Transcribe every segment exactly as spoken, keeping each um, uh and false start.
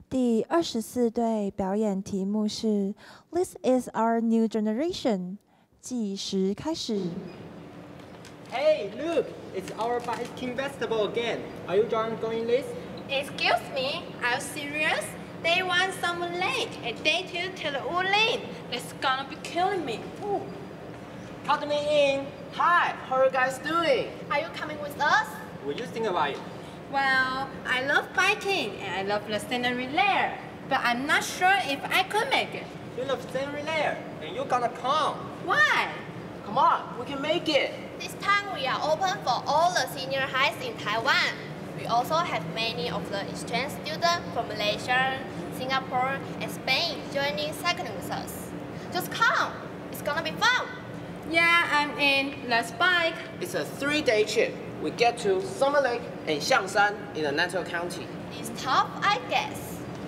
第二十四队表演题目是 "This is our new generation"， 计时开始。 Hey, look! It's our biking festival again. Are you John going this? Excuse me, are you serious? Day one Summer Lake and day two to the Wood Lane. That's gonna be killing me. Ooh. Cut me in. Hi, how are you guys doing? Are you coming with us? What do you think about it? Well, I love biking and I love the scenery there, but I'm not sure if I could make it. You love scenery there, and you're gonna come. Why? Come on, we can make it. This time we are open for all the senior highs in Taiwan. We also have many of the exchange students from Malaysia, Singapore, and Spain joining cycling with us. Just come, it's gonna be fun. Yeah, I'm in. Let's bike. It's a three-day trip. We get to Summer Lake and Xiangshan in the Nantou County. It's tough, I guess.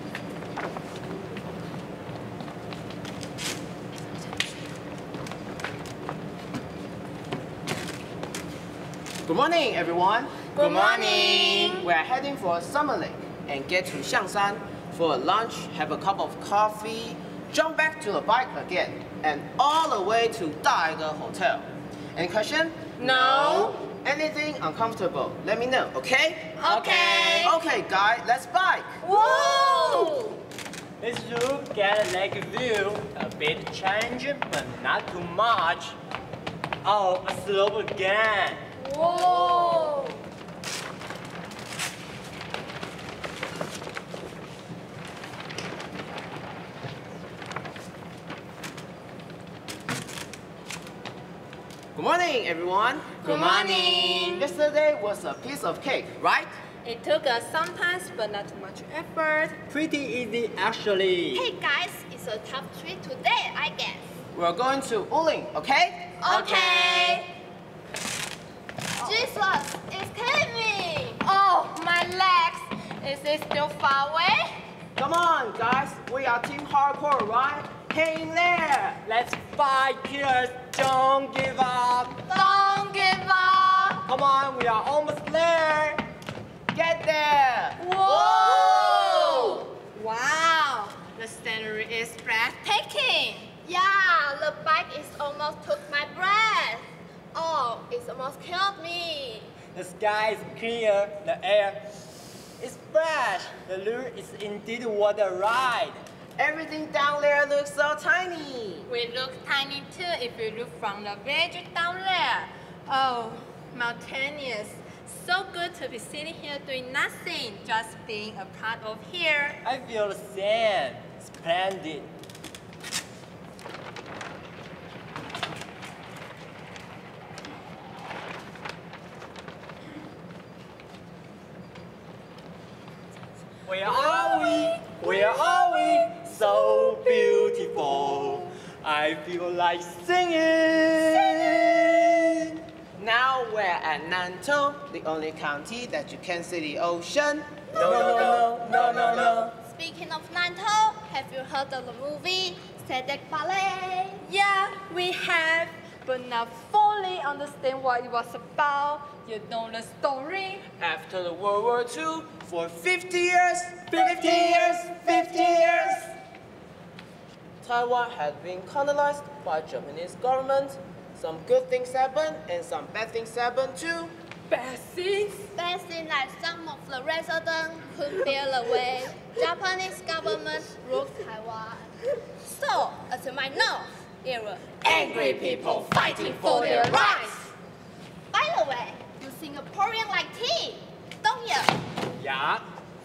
Good morning, everyone. Good morning. We are heading for Summer Lake and get to Xiangshan for a lunch, have a cup of coffee, jump back to the bike again, and all the way to Daige Hotel. Any question? No. Anything uncomfortable, let me know, okay? Okay. Okay, guys, let's bike. Whoa! Let's look get a lake view. A bit challenging, but not too much. Oh, a slope again. Whoa! Good morning, everyone. Good morning. Yesterday was a piece of cake, right? It took us some time, but not too much effort. Pretty easy, actually. Hey guys, it's a tough trip today, I guess. We're going to Wuling, okay? Okay. Jesus, it's killing me. Oh, my legs. Is it still far away? Come on, guys. We are Team Hardcore, right? Hang in there. Let's fight, killers. Don't give up. Don't give up. Come on, we are almost there. Get there. Whoa! Wow, the scenery is breathtaking. Yeah, the bike is almost took my breath. Oh, it's almost killed me. The sky is clear. The air is fresh. The lure is indeed what a ride. Everything down there looks so tiny. We look tiny too if you look from the village down there. Oh, mountainous. So good to be sitting here doing nothing, just being a part of here. I feel the same. Splendid. Where are we? Where are we? So beautiful. I feel like singing. Now we're at Nantou, the only county that you can see the ocean. No, no, no, no, no, no. Speaking of Nantou, have you heard of the movie Sedek Ballet? Yeah, we have, but not fully understand what it was about. You know the story? After the World War Two, for fifty years, fifty years, fifty years, Taiwan had been colonized by Japanese government. Some good things happened and some bad things happened too. Bad things? Bad thing like some of the residents couldn't bear the way Japanese government ruled Taiwan. So, as you might know, there were Angry people fighting for their rights. By the way, you Singaporean like tea, don't you? Yeah.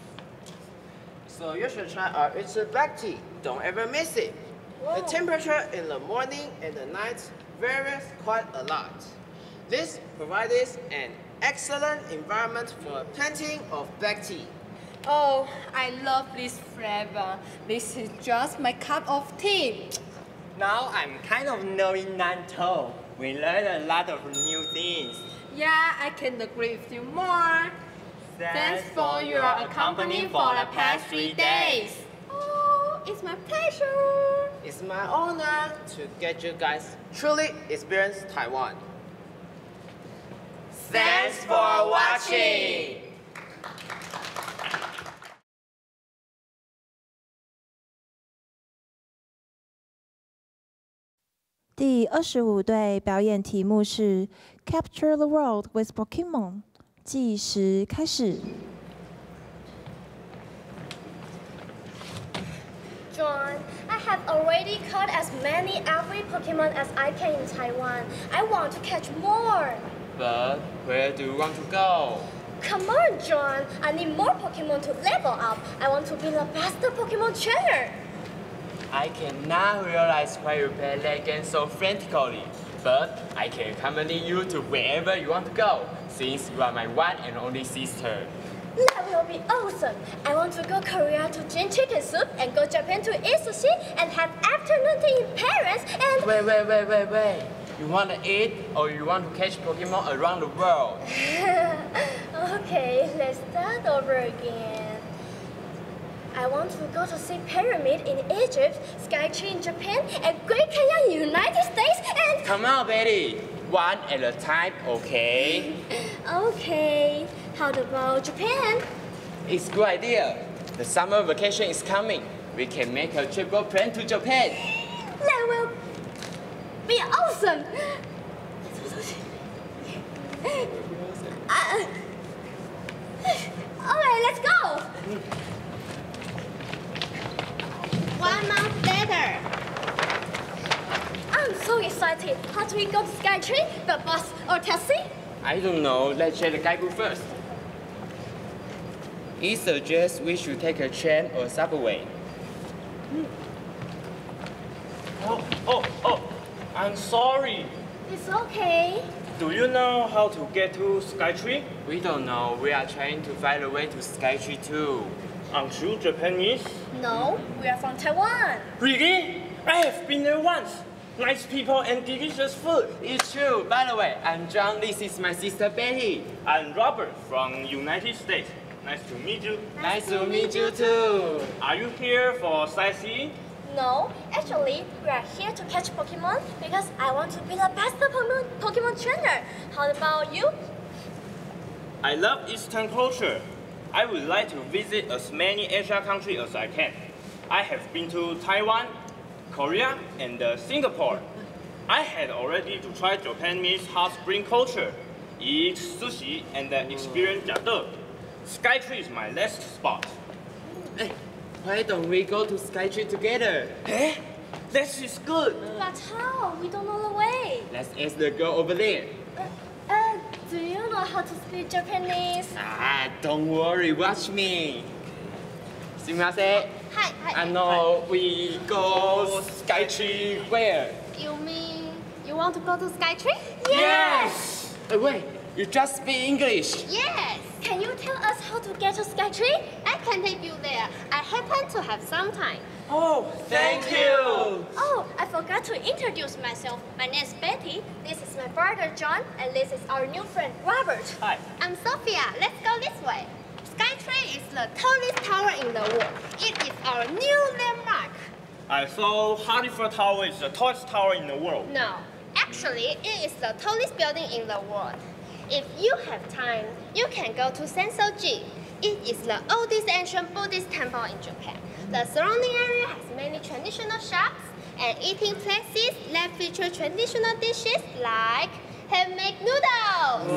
So you should try our Utsu black tea. Don't ever miss it. The temperature in the morning and the night varies quite a lot. This provides an excellent environment for planting of black tea. Oh, I love this flavor. This is just my cup of tea. Now I'm kind of knowing Nantou. We learned a lot of new things. Yeah, I can agree with you more. Thanks for your accompany for the past three days. Oh, it's my pleasure. It's my honor to get you guys truly experience Taiwan. Thanks for watching. 第二十五队表演题目是 Capture the World with Pokemon。计时开始。 John, I have already caught as many every Pokemon as I can in Taiwan. I want to catch more. But where do you want to go? Come on, John. I need more Pokemon to level up. I want to be the best Pokemon trainer. I cannot realize why you play that game so frantically. But I can accompany you to wherever you want to go, since you are my one and only sister. That will be awesome. I want to go Korea to Jin Chicken Soup and go Japan to eat sushi and have afternoon tea in Paris and... Wait, wait, wait, wait, wait. You want to eat or you want to catch Pokemon around the world? Okay, let's start over again. I want to go to see Pyramid in Egypt, Skytree in Japan, and Great Canyon in the United States and... Come on, Betty. One at a time, okay? Okay. How about Japan? It's a good idea. The summer vacation is coming. We can make a travel plan to Japan. That will be awesome. Uh, Alright, let's go. One month later. I'm so excited. How do we go to Skytree? By bus or taxi? I don't know. Let's check the guidebook first. It suggests we should take a train or subway. Oh, oh, oh, I'm sorry. It's okay. Do you know how to get to Skytree? We don't know. We are trying to find a way to Skytree too. Aren't you Japanese? No, we are from Taiwan. Really? I have been there once. Nice people and delicious food. It's true. By the way, I'm John. This is my sister Betty. I'm Robert from United States. Nice to meet you. Nice to meet you too. Are you here for sightseeing? No, actually, we are here to catch Pokemon because I want to be the best Pokemon, Pokemon trainer. How about you? I love Eastern culture. I would like to visit as many Asian countries as I can. I have been to Taiwan, Korea, and uh, Singapore. I had already to try Japanese hot spring culture, eat sushi, and uh, experience Jado. Skytree is my last spot. Hey, why don't we go to Skytree together? Eh? This is good. But how? We don't know the way. Let's ask the girl over there. Uh, uh, do you know how to speak Japanese? Ah, don't worry. Watch me. Sumimasen. Hi, hi. I know we go Skytree where? You mean you want to go to Skytree? Yes! Uh, wait, you just speak English. Yes. Can you tell us how to get to Skytree? I can take you there. I happen to have some time. Oh, thank you. Oh, I forgot to introduce myself. My name is Betty. This is my brother John, and this is our new friend Robert. Hi. I'm Sophia. Let's go this way. Skytree is the tallest tower in the world. It is our new landmark. I saw Hartford Tower is the tallest tower in the world. No, actually, it is the tallest building in the world. If you have time, you can go to Sensoji. It is the oldest ancient Buddhist temple in Japan. The surrounding area has many traditional shops and eating places that feature traditional dishes like handmade noodles,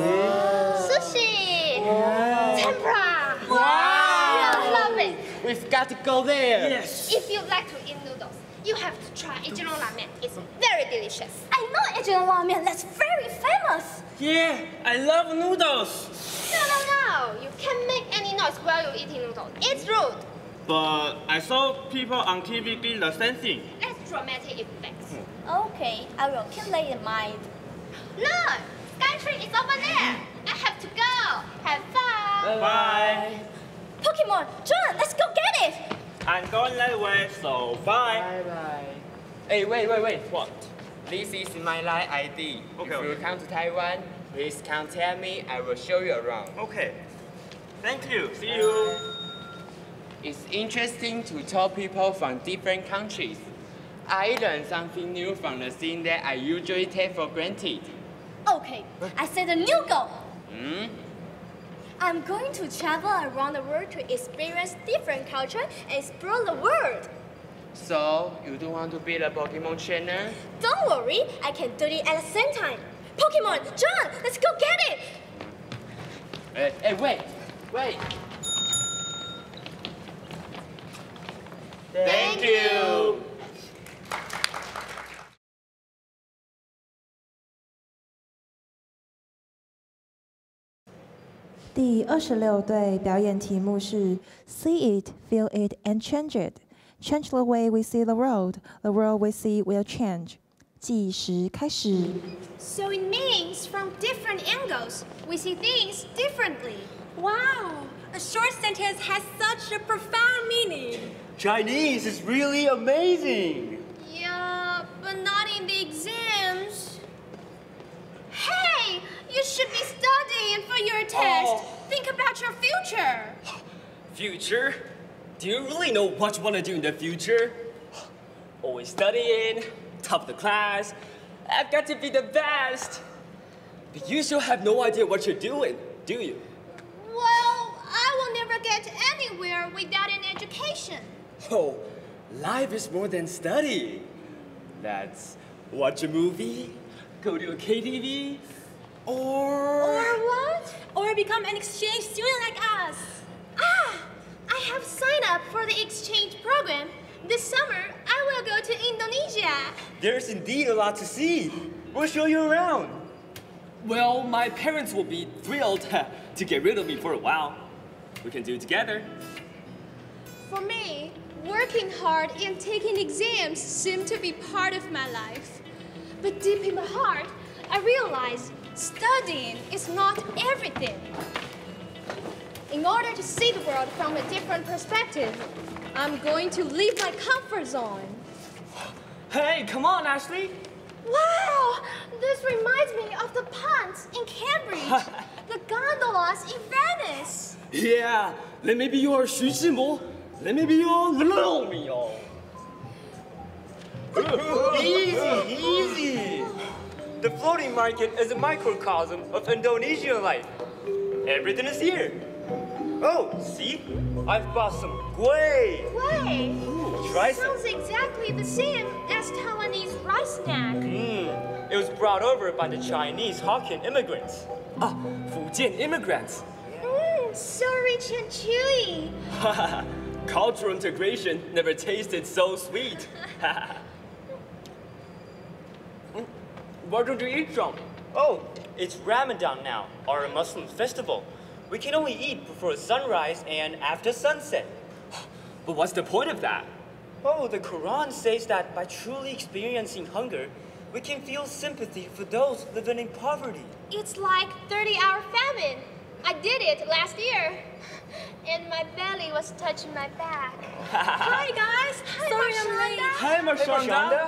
sushi, tempura. Wow! I love it. We've got to go there. Yes. If you like to eat noodles, you have to try Ichiran Ramen. It's very delicious. I know Ichiran Ramen. That's very famous. Yeah, I love noodles. No, no, no. You can't make any noise while you're eating noodles. It's rude. But I saw people on T V do the same thing. That's dramatic effects. Okay, I will keep that in mind. Look, Skytree is over there. I have to go. Have fun. Bye. Pokemon, John, let's go get it. I'm going that way, so bye. Bye-bye. Hey, wait, wait, wait. What? This is my line I D. Okay, If you okay. come to Taiwan, please contact me. I will show you around. Okay. Thank you. See you. It's interesting to talk people from different countries. I learned something new from the thing that I usually take for granted. Okay, I set a new goal. Hmm? I'm going to travel around the world to experience different culture and explore the world. So, you do want to be a Pokemon trainer? Don't worry, I can do it at the same time. Pokemon, John, let's go get it! Hey, hey, wait, wait. Thank you. 第二十六队表演题目是 See it, feel it, and change it. Change the way we see the world. The world we see will change. 计时开始。 So it means from different angles, we see things differently. Wow, a short sentence has such a profound meaning. Chinese is really amazing. Yeah, but not in the exams. Hey, you should be studying for your test. Oh. Think about your future. Future? Do you really know what you want to do in the future? Always studying, top of the class. I've got to be the best. But you still have no idea what you're doing, do you? Well, I will never get anywhere without an education. Oh, life is more than studying. Let's watch a movie, go to a K T V, or... Or what? Or become an exchange student like us. Ah, I have signed up for the exchange program. This summer, I will go to Indonesia. There's indeed a lot to see. We'll show you around. Well, my parents will be thrilled to get rid of me for a while. We can do it together. For me, working hard and taking exams seem to be part of my life. But deep in my heart, I realize studying is not everything. In order to see the world from a different perspective, I'm going to leave my comfort zone. Hey, come on, Ashley. Wow! This reminds me of the ponds in Cambridge, the gondolas in Venice. Yeah, let me be your Xu Zhimo. Let me be your Little Mio. Easy, easy. The floating market is a microcosm of Indonesian life. Everything is here. Oh, see? I've bought some guay. Wait, Try it some. sounds exactly the same as Taiwanese rice snack. Mm, it was brought over by the Chinese Hokkien immigrants. Ah, Fujian immigrants. Mmm, so rich and chewy. Cultural integration never tasted so sweet. Mm, where did you eat from? Oh, it's Ramadan now, our Muslim festival. We can only eat before sunrise and after sunset. But what's the point of that? Oh, the Quran says that by truly experiencing hunger, we can feel sympathy for those living in poverty. It's like thirty-hour famine. I did it last year. And my belly was touching my back. Hi, guys. Hi, Sorry I'm Marshanda. late. Hi, Marshanda.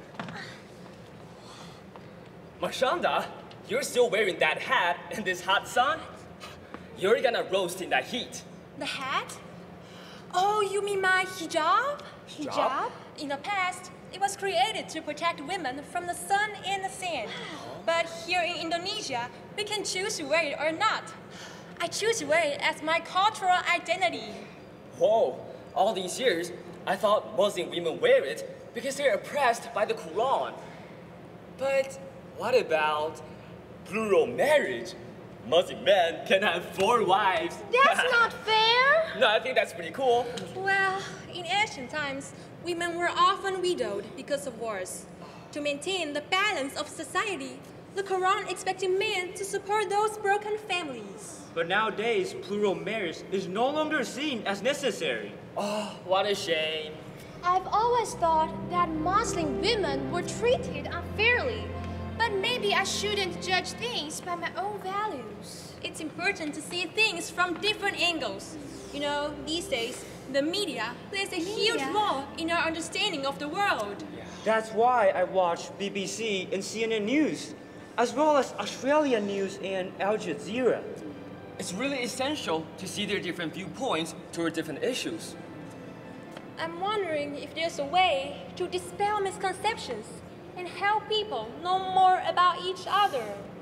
Marshanda? Marshanda, you're still wearing that hat in this hot sun? You're gonna roast in that heat. The hat? Oh, you mean my hijab? Hijab? In the past, it was created to protect women from the sun and the sand. But here in Indonesia, we can choose to wear it or not. I choose to wear it as my cultural identity. Whoa, all these years, I thought Muslim women wear it because they're oppressed by the Quran. But what about plural marriage? Muslim men can have four wives. That's not fair. No, I think that's pretty cool. Well, in ancient times, women were often widowed because of wars. To maintain the balance of society, the Quran expected men to support those broken families. But nowadays, plural marriage is no longer seen as necessary. Oh, what a shame. I've always thought that Muslim women were treated unfairly. But maybe I shouldn't judge things by my own values. It's important to see things from different angles. You know, these days, the media plays a huge Media? role in our understanding of the world. That's why I watch B B C and C N N News, as well as Australian News and Al Jazeera. It's really essential to see their different viewpoints toward different issues. I'm wondering if there's a way to dispel misconceptions and help people know more about each other.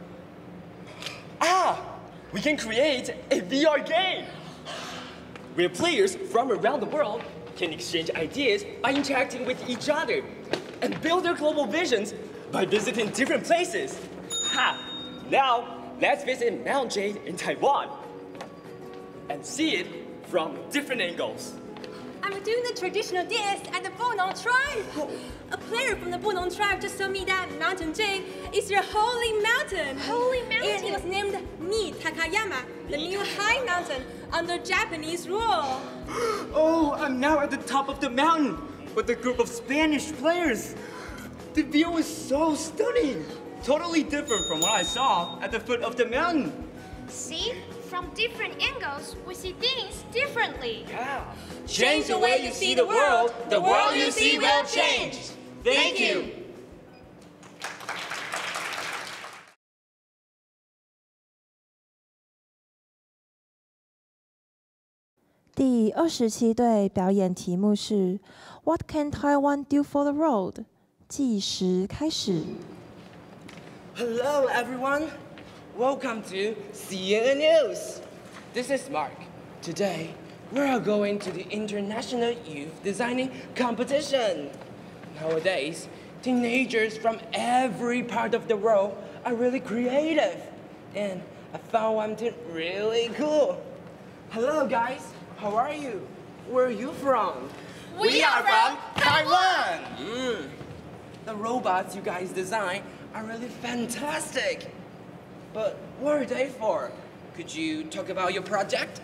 Ah, we can create a V R game where players from around the world can exchange ideas by interacting with each other and build their global visions by visiting different places. Ha! Now, let's visit Mount Jade in Taiwan and see it from different angles. I'm doing the traditional dance at the Bunong tribe. A player from the Bunong tribe just told me that Mountain Jade is your holy mountain. Holy mountain. And it was named Mi Takayama, the new high mountain under Japanese rule. Oh, I'm now at the top of the mountain with a group of Spanish players. The view is so stunning. Totally different from what I saw at the foot of the mountain. See? From different angles, we see things differently. Yeah. Change the way you see the world, the world you see will change. Thank you. 第二十七队表演题目是 What can Taiwan do for the road? 计时开始。 Hello, everyone. Welcome to C N N News. This is Mark. Today, we are going to the International Youth Designing Competition. Nowadays, teenagers from every part of the world are really creative. And I found one thing really cool. Hello, guys. How are you? Where are you from? We are from Taiwan. Mm. The robots you guys design are really fantastic. But what are they for? Could you talk about your project?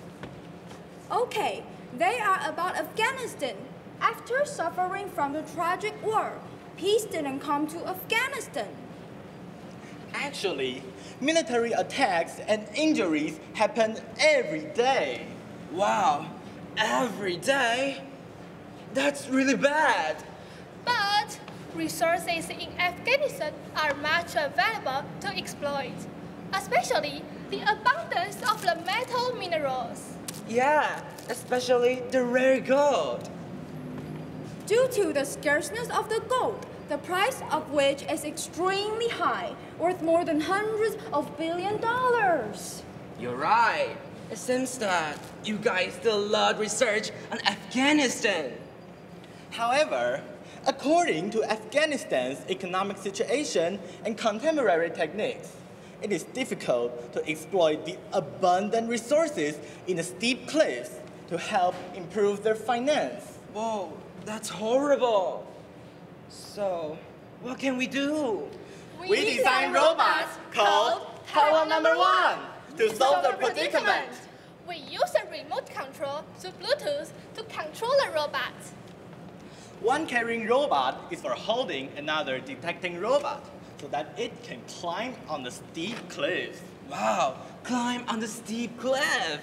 Okay, they are about Afghanistan. After suffering from the tragic war, peace didn't come to Afghanistan. Actually, military attacks and injuries happen every day. Wow, every day? That's really bad. But resources in Afghanistan are much available to exploit, especially the abundance of the metal minerals. Yeah, especially the rare gold. Due to the scarceness of the gold, the price of which is extremely high, worth more than hundreds of billion dollars. You're right. It seems that you guys still love research on Afghanistan. However, according to Afghanistan's economic situation and contemporary techniques, it is difficult to exploit the abundant resources in the steep cliffs to help improve their finance. Whoa, that's horrible. So, what can we do? We design robots called Taiwan Number One to solve the predicament. We use a remote control to Bluetooth to control the robot. One carrying robot is for holding another detecting robot so that it can climb on the steep cliff. Wow, climb on the steep cliff.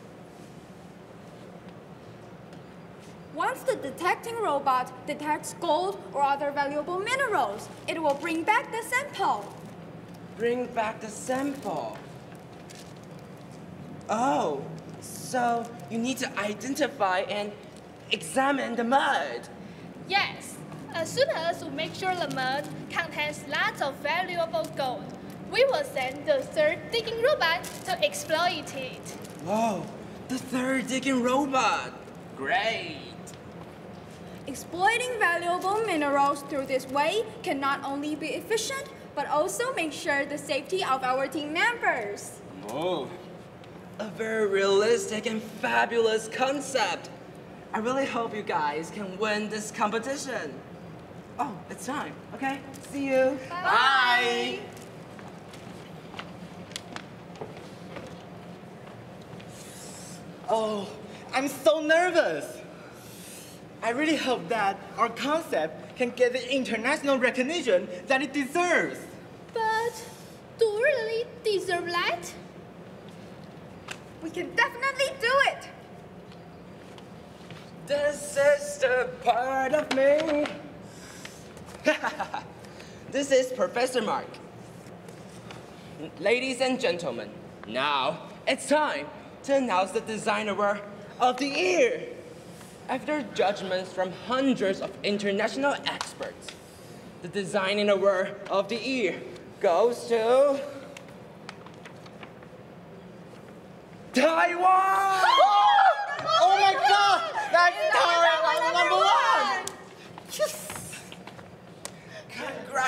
Once the detecting robot detects gold or other valuable minerals, it will bring back the sample. Bring back the sample. Oh, so you need to identify and examine the mud. Yes, as soon as we make sure the mud contains lots of valuable gold, we will send the third digging robot to exploit it. Whoa, the third digging robot. Great. Exploiting valuable minerals through this way can not only be efficient, but also make sure the safety of our team members. Oh, a very realistic and fabulous concept. I really hope you guys can win this competition. Oh, it's time. Okay, see you. Bye. Bye. Oh, I'm so nervous. I really hope that our concept can get the international recognition that it deserves. But do we really deserve that? We can definitely do it. This is the part of me. This is Professor Mark. Ladies and gentlemen, now it's time to announce the designer of the year. After judgments from hundreds of international experts, the designing award of the year goes to Taiwan! Oh my God, that's Taiwan!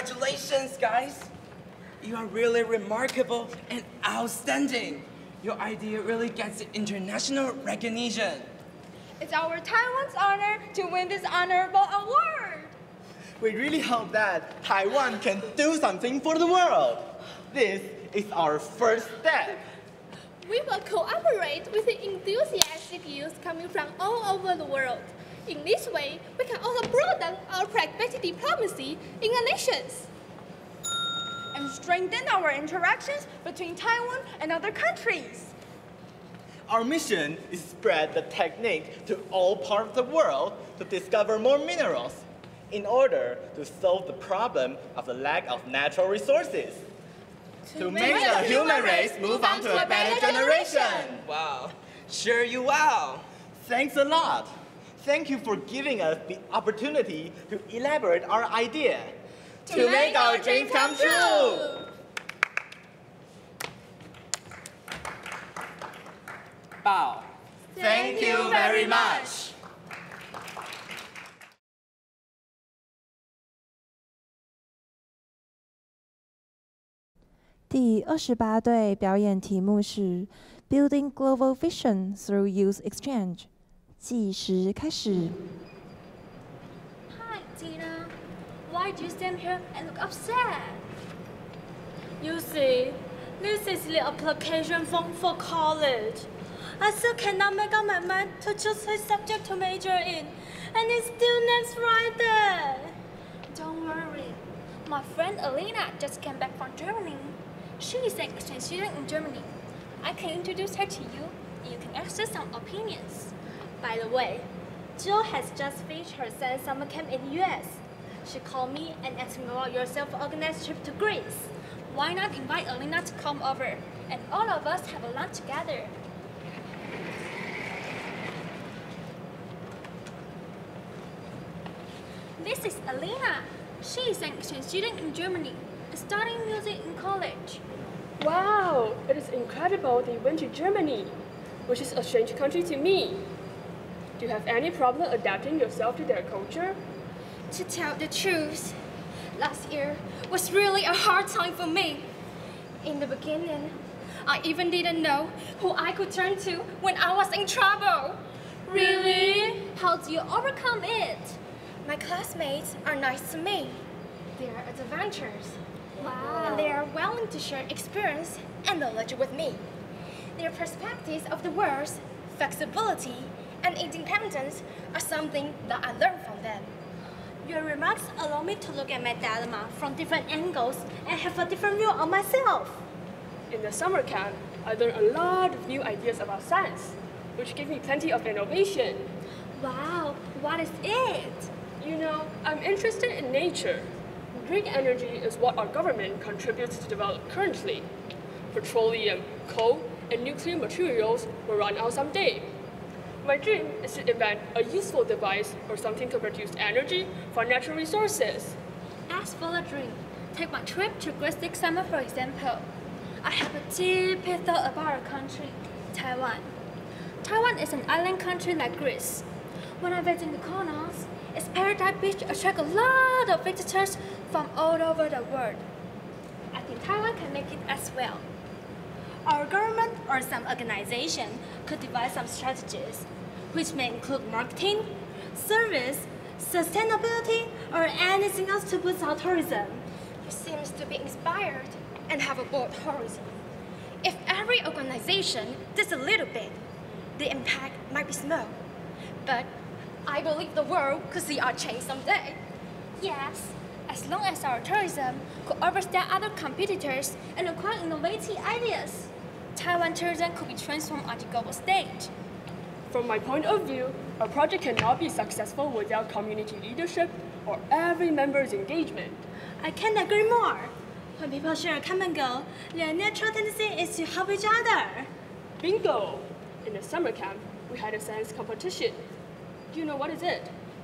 Congratulations, guys! You are really remarkable and outstanding. Your idea really gets international recognition. It's our Taiwan's honor to win this honorable award. We really hope that Taiwan can do something for the world. This is our first step. We will cooperate with the enthusiastic youth coming from all over the world. In this way, we can also broaden our pragmatic diplomacy in the nations. And strengthen our interactions between Taiwan and other countries. Our mission is to spread the technique to all parts of the world to discover more minerals in order to solve the problem of the lack of natural resources. To, to make, make the human race move on to a better generation. Wow, sure you will. Thanks a lot. Thank you for giving us the opportunity to elaborate our idea. To, to make, make our dreams come true. Bow. Thank you very much. 第二十八队表演题目是 Building Global Vision Through Youth Exchange。计时开始。 Hi, Tina. Why do you stand here and look upset? You see, this is the application form for college. I still cannot make up my mind to choose which subject to major in, and it's still next Friday. Don't worry. My friend Alina just came back from Germany. She is an exchange student in Germany. I can introduce her to you, and you can ask her some opinions. By the way, Jill has just finished her son's summer camp in the U S. She called me and asked me about your self-organized trip to Greece. Why not invite Alina to come over, and all of us have a lunch together? This is Alina. She is an exchange student in Germany, studying music in college. Wow, it is incredible that you went to Germany, which is a strange country to me. Do you have any problem adapting yourself to their culture? To tell the truth, last year was really a hard time for me. In the beginning, I even didn't know who I could turn to when I was in trouble. Really? How do you overcome it? My classmates are nice to me. They are adventurous. Wow. And they are willing to share experience and knowledge with me. Their perspectives of the world, flexibility, and independence are something that I learned from them. Your remarks allow me to look at my dilemma from different angles and have a different view of myself. In the summer camp, I learned a lot of new ideas about science, which gave me plenty of innovation. Wow, what is it? You know, I'm interested in nature. Green energy is what our government contributes to develop currently. Petroleum, coal, and nuclear materials will run out someday. My dream is to invent a useful device or something to produce energy from natural resources. As for the dream, take my trip to Greece this summer for example. I have a deep thought about our country, Taiwan. Taiwan is an island country like Greece. When I visit Mykonos, its paradise beach attracts a lot of visitors from all over the world. I think Taiwan can make it as well. Our government or some organization could devise some strategies, which may include marketing, service, sustainability, or anything else to boost our tourism. You seem to be inspired and have a bold horizon. If every organization does a little bit, the impact might be small. But I believe the world could see our change someday. Yes, as long as our tourism could overstep other competitors and acquire innovative ideas, Taiwan tourism could be transformed on the global stage. From my point of view, a project cannot be successful without community leadership or every member's engagement. I can't agree more. When people share a common goal, their natural tendency is to help each other. Bingo! In the summer camp, we had a science competition. Do you know what is it?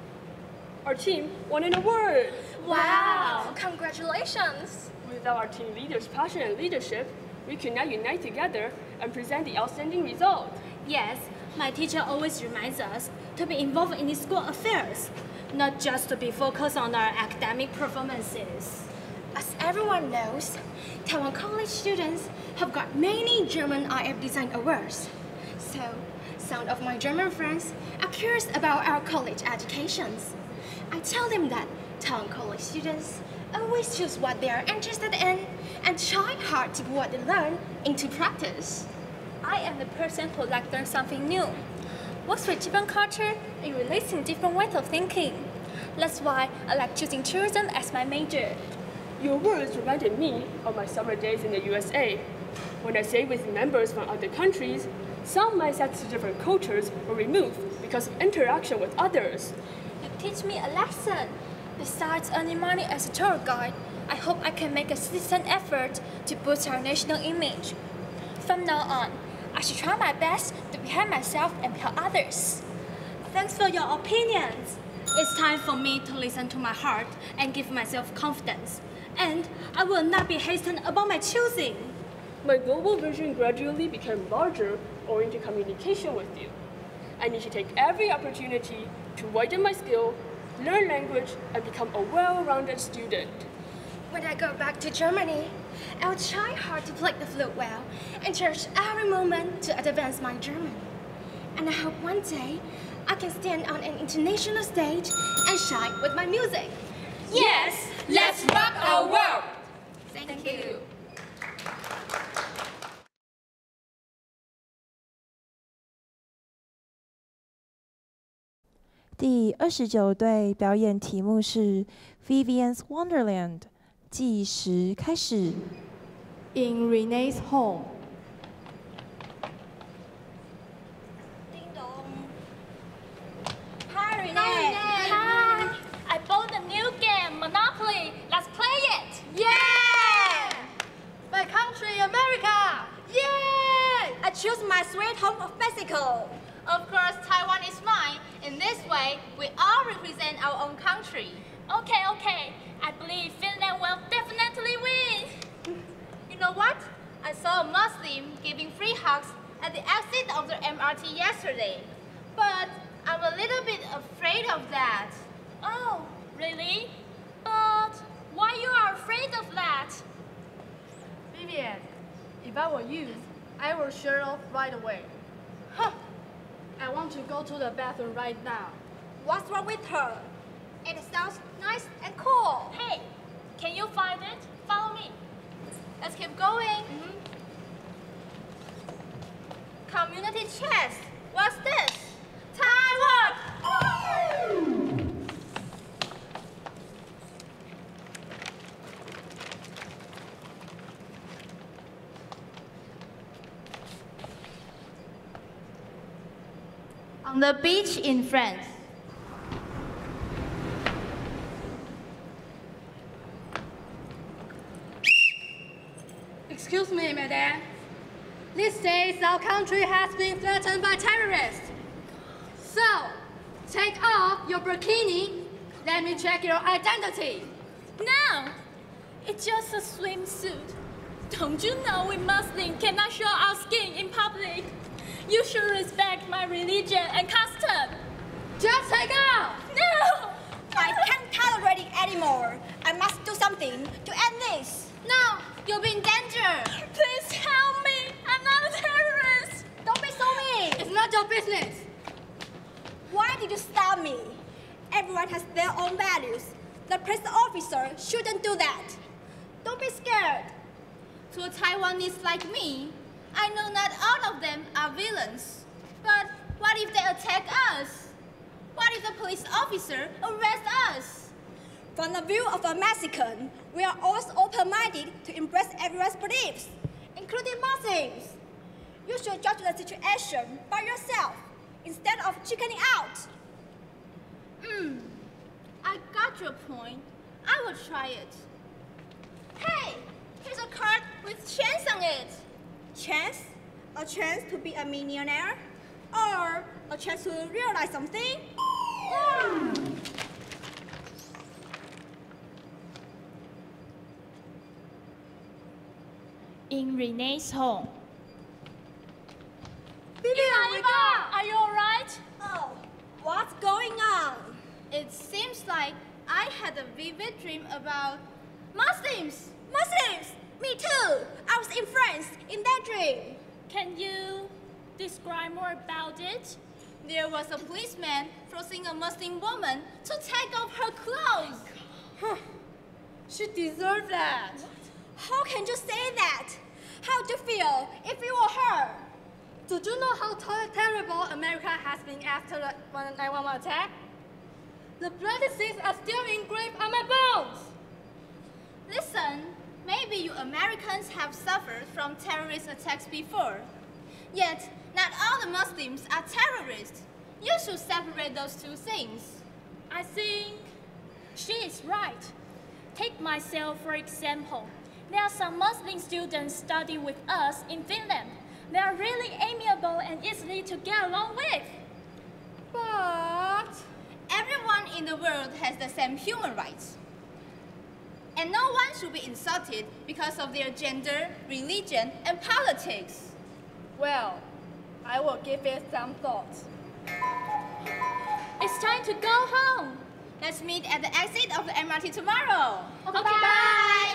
Our team won an award! Wow! Congratulations! Without our team leaders' passion and leadership, we could not unite together and present the outstanding result. Yes, my teacher always reminds us to be involved in the school affairs, not just to be focused on our academic performances. everyone knows, Taiwan college students have got many German I F design awards. So, some of my German friends are curious about our college educations. I tell them that Taiwan college students always choose what they are interested in and try hard to put what they learn into practice. I am the person who likes to learn something new, works with different culture, and relating different ways of thinking. That's why I like choosing tourism as my major. Your words reminded me of my summer days in the U S A. When I stayed with members from other countries, some mindsets to different cultures were removed because of interaction with others. You teach me a lesson. Besides earning money as a tour guide, I hope I can make a citizen effort to boost our national image. From now on, I should try my best to behave myself and help others. Thanks for your opinions. It's time for me to listen to my heart and give myself confidence. And I will not be hastened about my choosing. My global vision gradually became larger owing to communication with you. I need to take every opportunity to widen my skill, learn language, and become a well-rounded student. When I go back to Germany, I'll try hard to play the flute well and cherish every moment to advance my German. And I hope one day I can stand on an international stage and shine with my music. Yes, let's rock our world! Thank, Thank you. you. 第二十九队表演题目是 Vivian's Wonderland， 计时开始。 In Renee's home. Ding dong. Hi, Renee. Hi. I bought a new game, Monopoly. Let's play it. Yeah! My country, America. Yeah! I choose my sweet home of Mexico. Of course, Taiwan is mine. In this way, we all represent our own country. Okay, okay. I believe Finland will definitely win. You know what? I saw a Muslim giving free hugs at the exit of the M R T yesterday. But I'm a little bit afraid of that. Oh, really? But why you are afraid of that? Vivian, if I were you, I would shut off right away. Huh. I want to go to the bathroom right now. What's wrong with her? It sounds nice and cool. Hey, can you find it? Follow me. Let's keep going. Mm-hmm. Community chest. What's this? Taiwan! On the beach in France. Excuse me, madam. These days, our country has been threatened by terrorists. So, take off your bikini. Let me check your identity. No, it's just a swimsuit. Don't you know we Muslims cannot show our skin in public? You should respect my religion and custom. Just take off. No! I can't tolerate it anymore. I must do something to end this. No, you'll be in danger. Please help me. I'm not a terrorist. Don't be so mean. It's not your business. Why did you stop me? Everyone has their own values. The police officer shouldn't do that. Don't be scared. To a Taiwanese like me, I know not all of them are villains. But what if they attack us? What if the police officer arrests us? From the view of a Mexican, we are always open-minded to embrace everyone's beliefs, including Muslims. You should judge the situation by yourself instead of chickening out. Hmm, I got your point. I will try it. Hey, here's a card with chance on it. Chance? A chance to be a millionaire? Or a chance to realize something? Yeah. In Renee's home. Vivian, wake up! Are you alright? Oh, what's going on? It seems like I had a vivid dream about Muslims. Muslims! Me too! I was in France in that dream. Can you describe more about it? There was a policeman forcing a Muslim woman to take off her clothes. Huh. She deserved that. What? How can you say that? How do you feel if you were her? Did you know how ter terrible America has been after the nine one one attack? The bloody seeds are still engraved on my bones. Listen, maybe you Americans have suffered from terrorist attacks before. Yet, not all the Muslims are terrorists. You should separate those two things. I think she is right. Take myself for example. There are some Muslim students study with us in Finland. They are really amiable and easily to get along with. But everyone in the world has the same human rights. And no one should be insulted because of their gender, religion, and politics. Well, I will give it some thought. It's time to go home. Let's meet at the exit of the M R T tomorrow. Okay, okay bye. bye.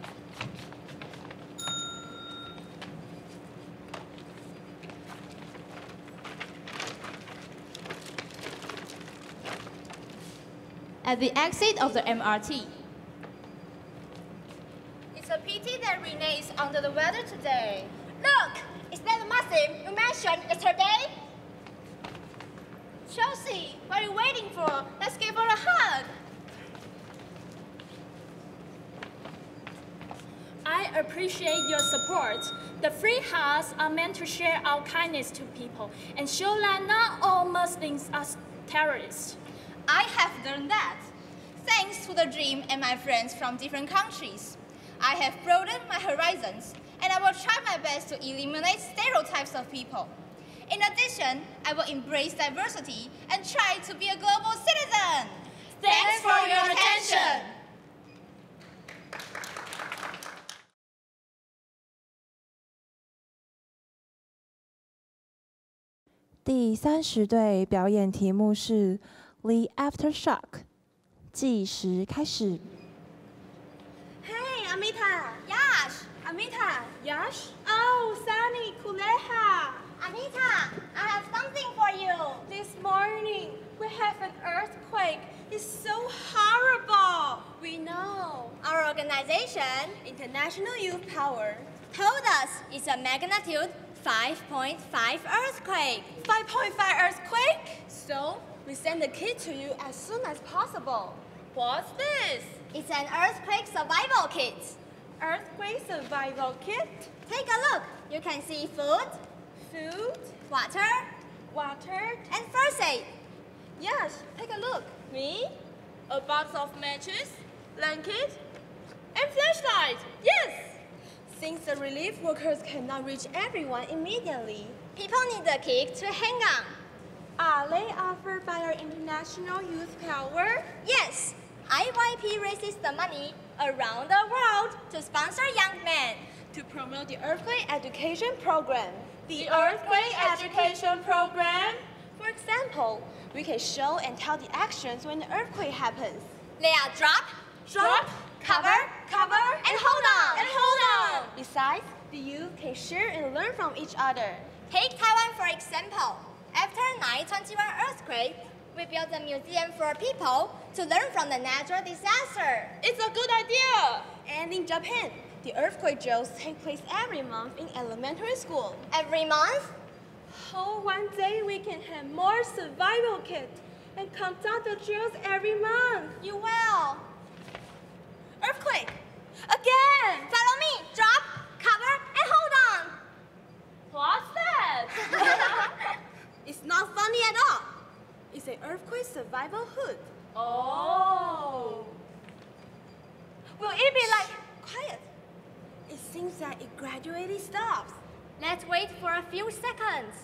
At the exit of the M R T. It's a pity that Renee is under the weather today. Look! Is that the Muslim you mentioned yesterday? Chelsea, what are you waiting for? Let's give her a hug. I appreciate your support. The free hugs are meant to share our kindness to people and show that not all Muslims are terrorists. I have learned that. Thanks to the dream and my friends from different countries. I have broadened my horizons, and I will try my best to eliminate stereotypes of people. In addition, I will embrace diversity and try to be a global citizen. Thanks for your attention. 第三十队表演题目是 The Aftershock， 计时开始。 Hey, Amita! Yash! Amita! Yash? Oh, Sunny, Kuleha! Anita, I have something for you. This morning, we have an earthquake. It's so horrible. We know. Our organization, International Youth Power, told us it's a magnitude five point five earthquake. five point five earthquake? So, we send the kit to you as soon as possible. What's this? It's an earthquake survival kit. Earthquake survival kit? Take a look. You can see food, food, water, water, and first aid. Yes, take a look. Me? A box of matches, blanket, and flashlight. Yes! Since the relief workers cannot reach everyone immediately, people need the kit to hang on. Are they offered by our International Youth Power? Yes. I Y P raises the money around the world to sponsor young men. To promote the Earthquake Education Program. The Earthquake Education Program? For example, we can show and tell the actions when the earthquake happens. They are drop, drop, cover, cover, and hold on. And hold on. Besides, the youth can share and learn from each other. Take Taiwan for example. After nine twenty-one earthquake, we built a museum for people to learn from the natural disaster. It's a good idea. And in Japan, the earthquake drills take place every month in elementary school. Every month? Oh, one day we can have more survival kits and conduct the drills every month. You will. Earthquake! Again! Follow me! Drop, cover, and hold on! What's that? It's not funny at all. It's an earthquake survival hood. Oh. Will it be like... Quiet. It seems that it gradually stops. Let's wait for a few seconds.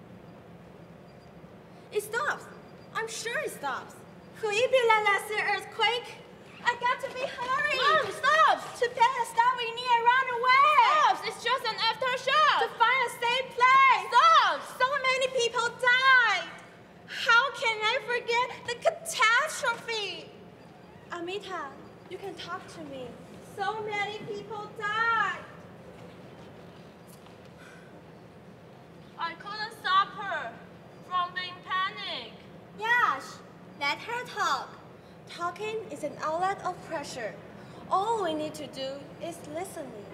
It stops. I'm sure it stops. Could it be like last year's earthquake? I got to be hurried. Mom, stop! Japan has stopped. We need to run away. Stop! It's just an aftershock. To find a safe place. Stop! So many people died. How can I forget the catastrophe? Amita, you can talk to me. So so many people died. I couldn't stop her from being panicked. Yash, let her talk. Talking is an outlet of pressure. All we need to do is listening.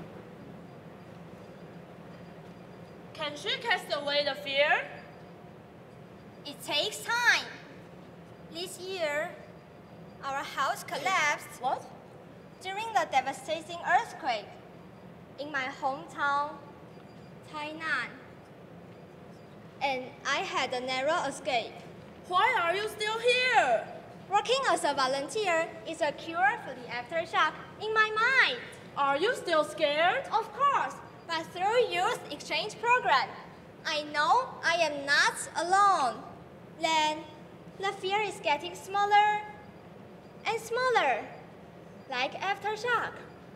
Can she cast away the fear? It takes time. This year, our house collapsed. What? During the devastating earthquake in my hometown, Tainan. And I had a narrow escape. Why are you still here? Working as a volunteer is a cure for the aftershock in my mind. Are you still scared? Of course, but through youth exchange program, I know I am not alone. Then, the fear is getting smaller and smaller, like aftershock.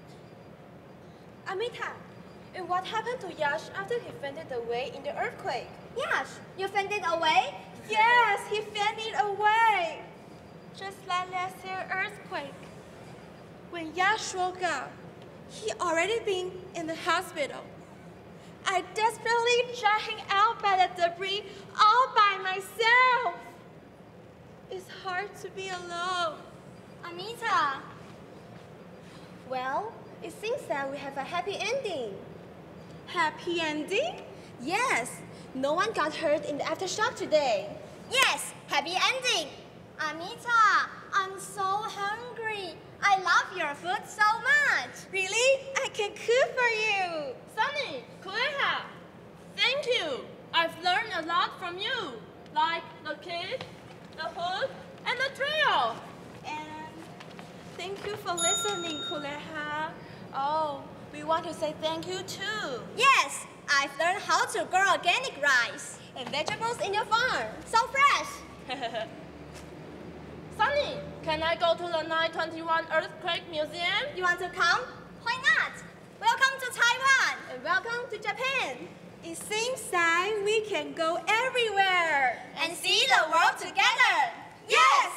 Amita, and what happened to Yash after he fainted away in the earthquake? Yash, you fainted away? Yes, he fainted away. Just like last year's earthquake. When Yash woke up, he already been in the hospital. I desperately dragged him out by the debris all by myself. It's hard to be alone. Amita. Well, it seems that we have a happy ending. Happy ending? Yes. No one got hurt in the aftershock today. Yes, happy ending. Amita, I'm so hungry. I love your food so much. Really? I can cook for you. Sunny, Kuleha, thank you. I've learned a lot from you, like the kid, the hood, and the trail. And thank you for listening, Kuleha. Oh, we want to say thank you too. Yes, I've learned how to grow organic rice and vegetables in your farm. So fresh. Sunny, can I go to the nine twenty-one Earthquake Museum? You want to come? Why not? Welcome to Taiwan and welcome to Japan. It seems like we can go everywhere and see the world together. Yes!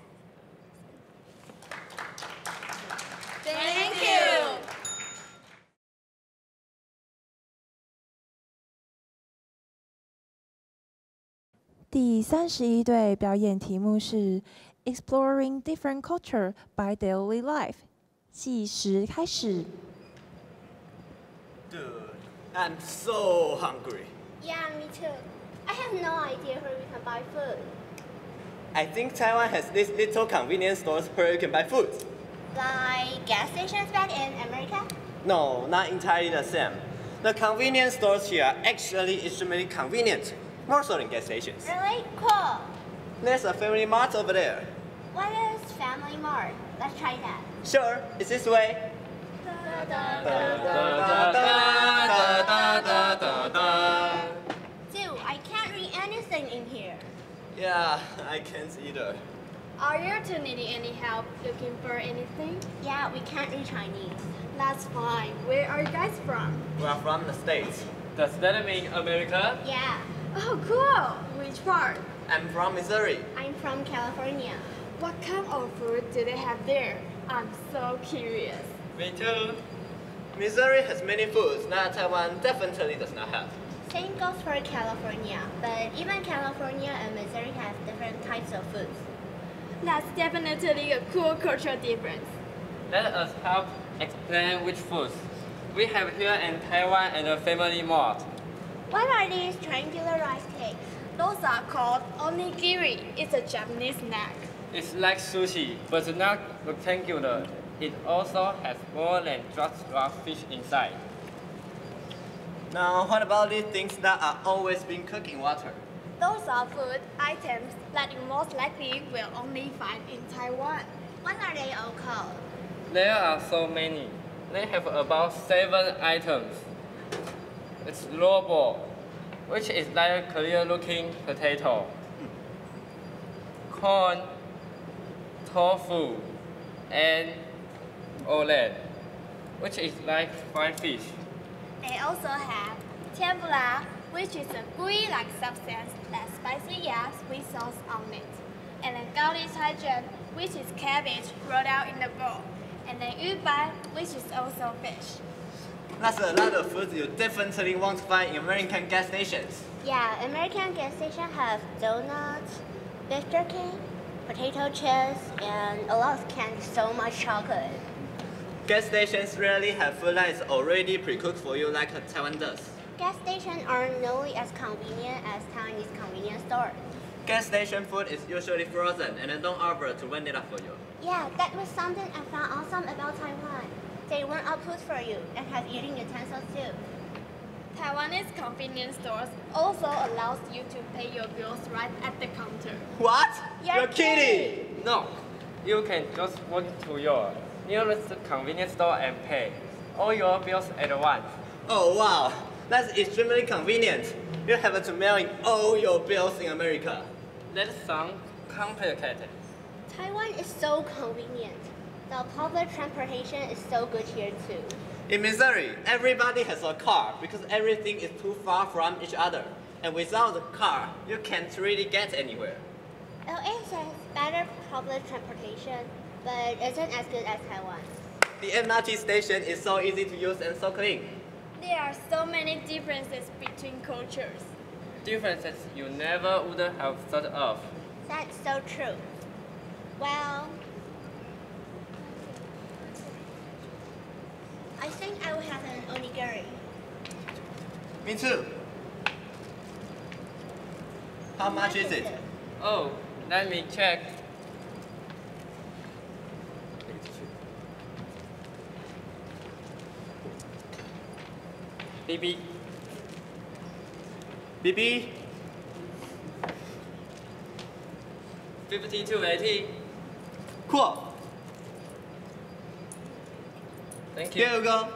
Thank you. 第三十一队表演题目是 Exploring Different Culture by Daily Life。计时开始。 Dude, I'm so hungry. Yeah, me too. I have no idea where we can buy food. I think Taiwan has these little convenience stores where you can buy food. Like gas stations back in America? No, not entirely the same. The convenience stores here are actually extremely convenient, more so than gas stations. Really? Cool. There's a Family Mart over there. What is Family Mart? Let's try that. Sure, it's this way. Dude, I can't read anything in here. Yeah, I can't either. Are you two needing any help looking for anything? Yeah, we can't read Chinese. That's fine. Where are you guys from? We are from the States. Does that mean America? Yeah. Oh, cool. Which part? I'm from Missouri. I'm from California. What kind of food do they have there? I'm so curious. Me too. Missouri has many foods that Taiwan definitely does not have. Same goes for California, but even California and Missouri have different types of foods. That's definitely a cool cultural difference. Let us help explain which foods we have here in Taiwan and the Family Mart. What are these triangular rice cakes? Those are called onigiri. It's a Japanese snack. It's like sushi, but not rectangular. It also has more than just raw fish inside. Now, what about these things that are always being cooked in water? Those are food items that you most likely will only find in Taiwan. What are they all called? There are so many. They have about seven items. It's lobo, which is like a clear-looking potato. Corn, tofu, and oled, which is like fried fish. They also have tempura, which is a gooey-like substance that spicy yams with sauce on it, and a garlic taijian, which is cabbage rolled out in a bowl. and then yubai, which is also fish. That's a lot of food you definitely won't find in American gas stations. Yeah, American gas stations have donuts, beef jerky, potato chips, and a lot of candy, so much chocolate. Gas stations rarely have food that is already pre-cooked for you like Taiwan does. Gas stations aren't nearly as convenient as Taiwanese convenience stores. Gas station food is usually frozen and they don't offer to warm it up for you. Yeah, that was something I found awesome about Taiwan. They warm up food for you and have eating utensils too. Taiwanese convenience stores also allows you to pay your bills right at the counter. What? You're, You're kidding! No, you can just walk to your nearest convenience store and pay all your bills at once. Oh wow, that's extremely convenient. You have to mail in all your bills in America. That sounds complicated. Taiwan is so convenient. The public transportation is so good here too. In Missouri, everybody has a car because everything is too far from each other. And without the car, you can't really get anywhere. L A has better public transportation, but isn't as good as Taiwan. The M R T station is so easy to use and so clean. There are so many differences between cultures. Differences you never would have thought of. That's so true. Well, I think I will have an onigiri. Me too. How much is it? Oh, let me check. B B. B B. fifty-two eighty. Cool. Thank you. Here you go.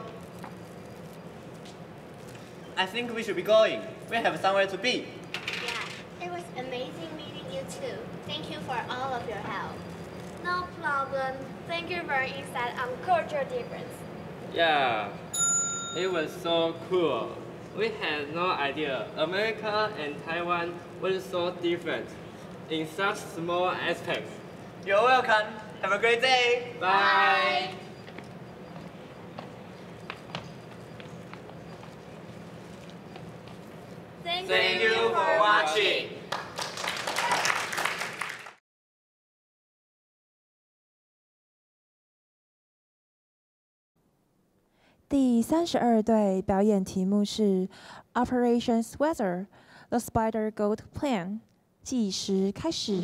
I think we should be going. We have somewhere to be. Yeah, it was amazing meeting you too. Thank you for all of your help. No problem. Thank you for insight on cultural difference. Yeah, it was so cool. We had no idea America and Taiwan were so different in such small aspects. You're welcome. Have a great day. Bye. Bye. Thank, Thank you for watching. 第三十二队表演题目是 Operation Weather, The Spider Goat Plan. 计时开始。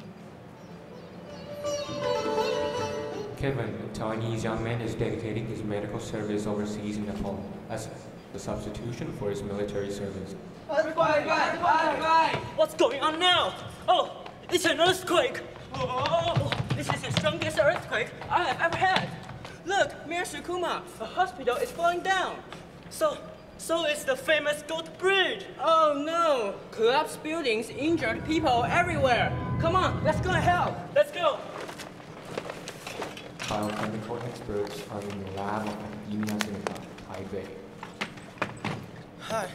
Kevin, a Taiwanese young man, is dedicating his medical service overseas in Nepal as a substitution for his military service. What's going on now? Oh, it's an earthquake! Oh, this is the strongest earthquake I have ever had. Look, Mayor Sukuma, the hospital is falling down. So, so it's the famous Goat Bridge. Oh no! Collapsed buildings, injured people everywhere. Come on, let's go and help. Let's go. Biochemical experts are in the lab of Academia Sinica, Taipei. Hi.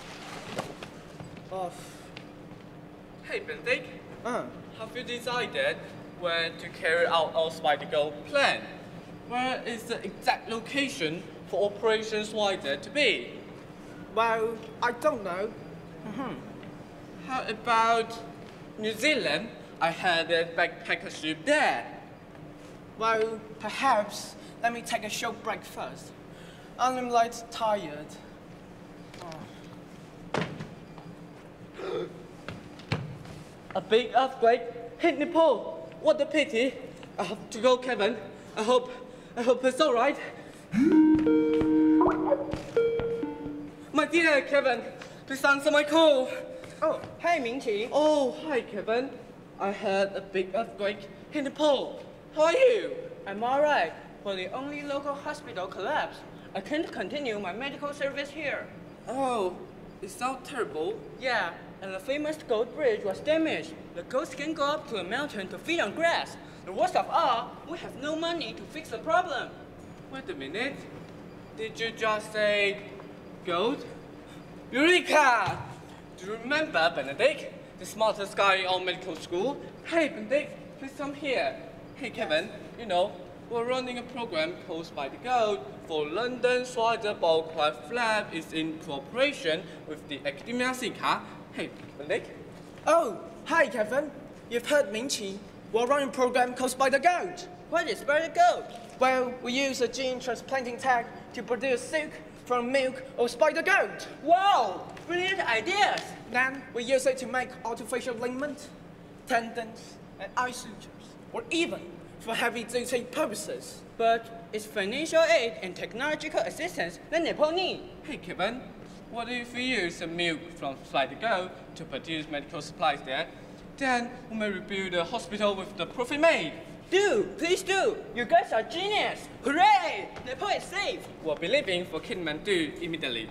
Oh. Hey, Benedict. Uh. Have you decided when to carry out our Spider Goat plan? Where is the exact location for Operation Spider to be? Well, I don't know. Mm-hmm. How about New Zealand? I had a backpacker ship there. Well, perhaps let me take a short break first. I'm like tired. Oh. A big earthquake hit Nepal. What a pity. I have to go, Kevin. I hope, I hope it's all right. My dear Kevin, please answer my call. Oh, hey, Mingqi. Oh, hi, Kevin. I had a big earthquake in Nepal. How are you? I'm all right. But the only local hospital collapsed. I can't continue my medical service here. Oh, it sounds terrible. Yeah, and the famous goat bridge was damaged. The goats can go up to a mountain to feed on grass. The worst of all, we have no money to fix the problem. Wait a minute. Did you just say goat? Eureka! Do you remember Benedict, the smartest guy in our medical school? Hey, Benedict, please come here. Hey, Kevin, you know, we're running a program called Spider Goat for London Spider Ball Craft Lab. Is in cooperation with the Academia Sica. Hey, Nick. Oh, hi, Kevin. You've heard Mingqi. We're running a program called Spider Goat. What is Spider Goat? Well, we use a gene transplanting tech to produce silk from milk of spider goat. Wow, brilliant ideas. Then we use it to make artificial ligaments, tendons, and eye sutures, or even for heavy-duty purposes. But it's financial aid and technological assistance that Nepal need. Hey, Kevin, what if we use the milk from Spider Goat to produce medical supplies there? Then we may rebuild the hospital with the profit made. Do, please do. You guys are genius. Hooray! Nepal is safe. We'll be leaving for Kathmandu immediately.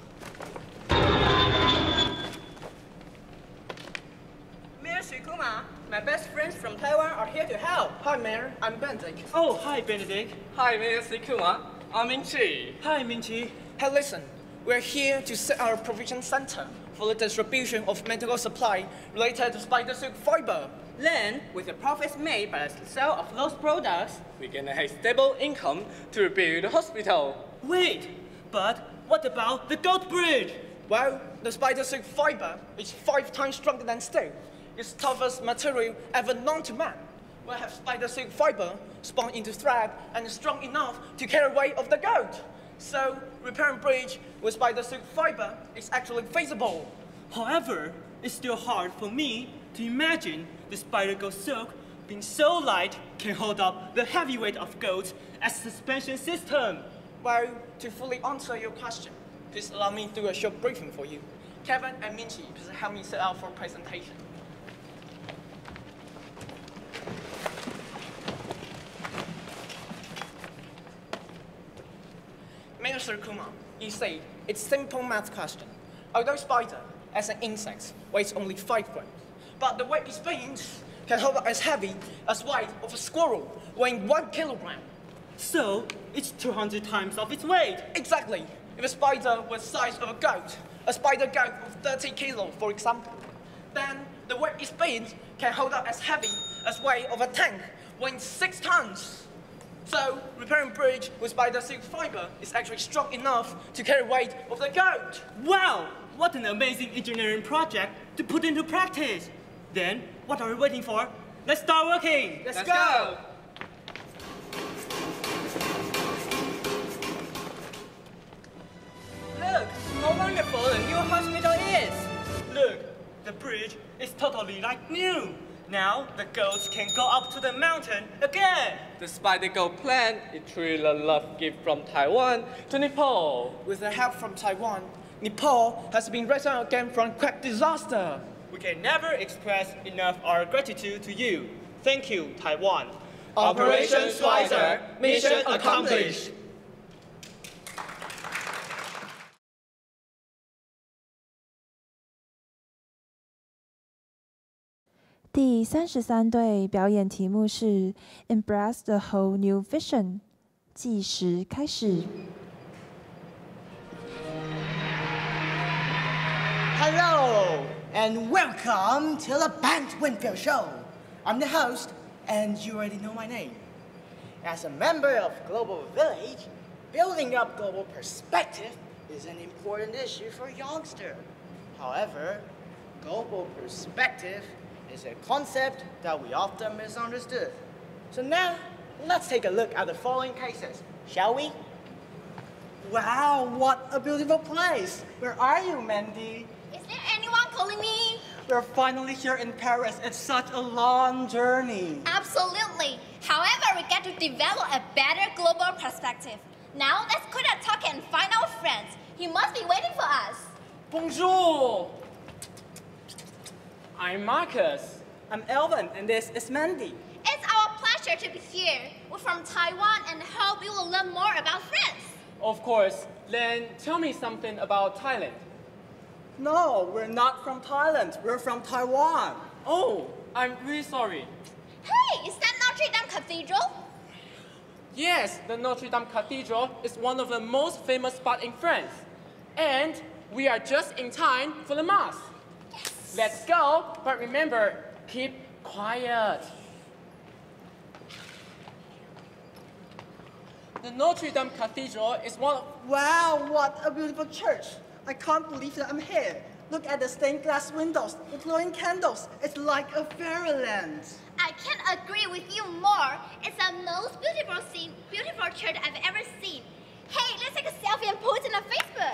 Mayor Shikuma, my best friends from Taiwan are here to help. Hi, Mayor. I'm Benedict. Oh, hi, Benedict. Hi, Mayor Shikuma. I'm Mingqi. Hi, Mingqi. Hey, listen. We're here to set our provision center for the distribution of medical supply related to spider silk fiber. Then, with the profits made by the sale of those products, we can have stable income to rebuild the hospital. Wait, but what about the goat bridge? Well, the spider silk fiber is five times stronger than steel. It's toughest material ever known to man. We have spider silk fiber spun into thread and is strong enough to carry weight of the goat. So, repairing bridge with spider silk fiber is actually feasible. However, it's still hard for me to imagine the spider goat silk being so light can hold up the heavy weight of goats as a suspension system. Well, to fully answer your question, please allow me to do a short briefing for you. Kevin and Mingqi, please help me set out for presentation. Mister Kuma, you say it's simple math question. Although spider, as an insect, weighs only five grams, but the weight it spins can hold as heavy as weight of a squirrel, weighing one kilogram. So, it's two hundred times of its weight. Exactly. If a spider was the size of a goat, a spider goat of thirty kilos, for example, then the weight it spins can hold up as heavy as weight of a tank, weighing six tons. So, repairing bridge with spider silk fiber is actually strong enough to carry weight of the goat. Wow! What an amazing engineering project to put into practice. Then, what are we waiting for? Let's start working. Let's, Let's go. go. Look, how wonderful the new hospital is. Look, the bridge is totally like new. Now, the goats can go up to the mountain again. The Spider Goat plan is truly a love gift from Taiwan to Nepal. With the help from Taiwan, Nepal has been raising again from quake disaster. We can never express enough our gratitude to you. Thank you, Taiwan. Operation Schweizer, mission accomplished. 第三十三队表演题目是 Embrace the Whole New Vision， 计时开始。 Hello and welcome to the Bant Winfield Show. I'm the host, and you already know my name. As a member of Global Village, building up global perspective is an important issue for youngsters. However, global perspective is a concept that we often misunderstood. So now, let's take a look at the following cases, shall we? Wow, what a beautiful place! Where are you, Mandy? Is there anyone calling me? We're finally here in Paris. It's such a long journey. Absolutely. However, we get to develop a better global perspective. Now, let's quit our talk and find our friends. He must be waiting for us. Bonjour! I'm Marcus. I'm Elvin, and this is Mandy. It's our pleasure to be here. We're from Taiwan and hope we will learn more about France. Of course. Then tell me something about Thailand. No, we're not from Thailand. We're from Taiwan. Oh, I'm really sorry. Hey, is that Notre Dame Cathedral? Yes, the Notre Dame Cathedral is one of the most famous spots in France. And we are just in time for the Mass. Yes. Let's go, but remember, keep quiet. The Notre Dame Cathedral is one of... Wow, what a beautiful church. I can't believe that I'm here. Look at the stained glass windows, the glowing candles. It's like a fairyland. I can't agree with you more. It's the most beautiful scene, beautiful church I've ever seen. Hey, let's take a selfie and post it on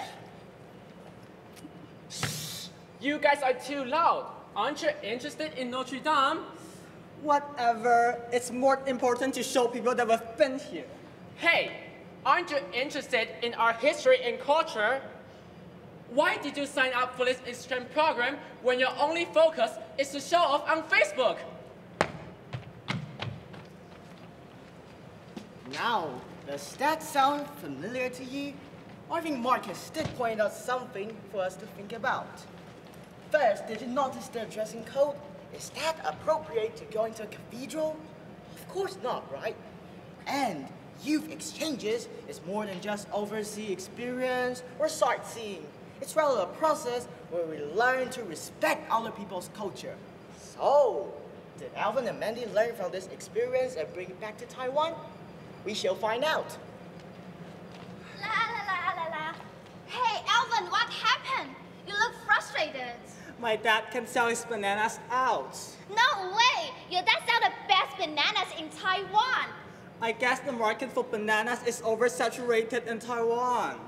Facebook. You guys are too loud. Aren't you interested in Notre Dame? Whatever. It's more important to show people that we've been here. Hey, aren't you interested in our history and culture? Why did you sign up for this exchange program when your only focus is to show off on Facebook? Now, does that sound familiar to you? I think Marcus did point out something for us to think about. First, did you notice their dressing code? Is that appropriate to go into a cathedral? Of course not, right? And youth exchanges is more than just overseas experience or sightseeing. It's rather a process where we learn to respect other people's culture. So, did Alvin and Mandy learn from this experience and bring it back to Taiwan? We shall find out. La la la la la. Hey, Alvin, what happened? You look frustrated. My dad can sell his bananas out. No way! Your dad sells the best bananas in Taiwan. I guess the market for bananas is oversaturated in Taiwan.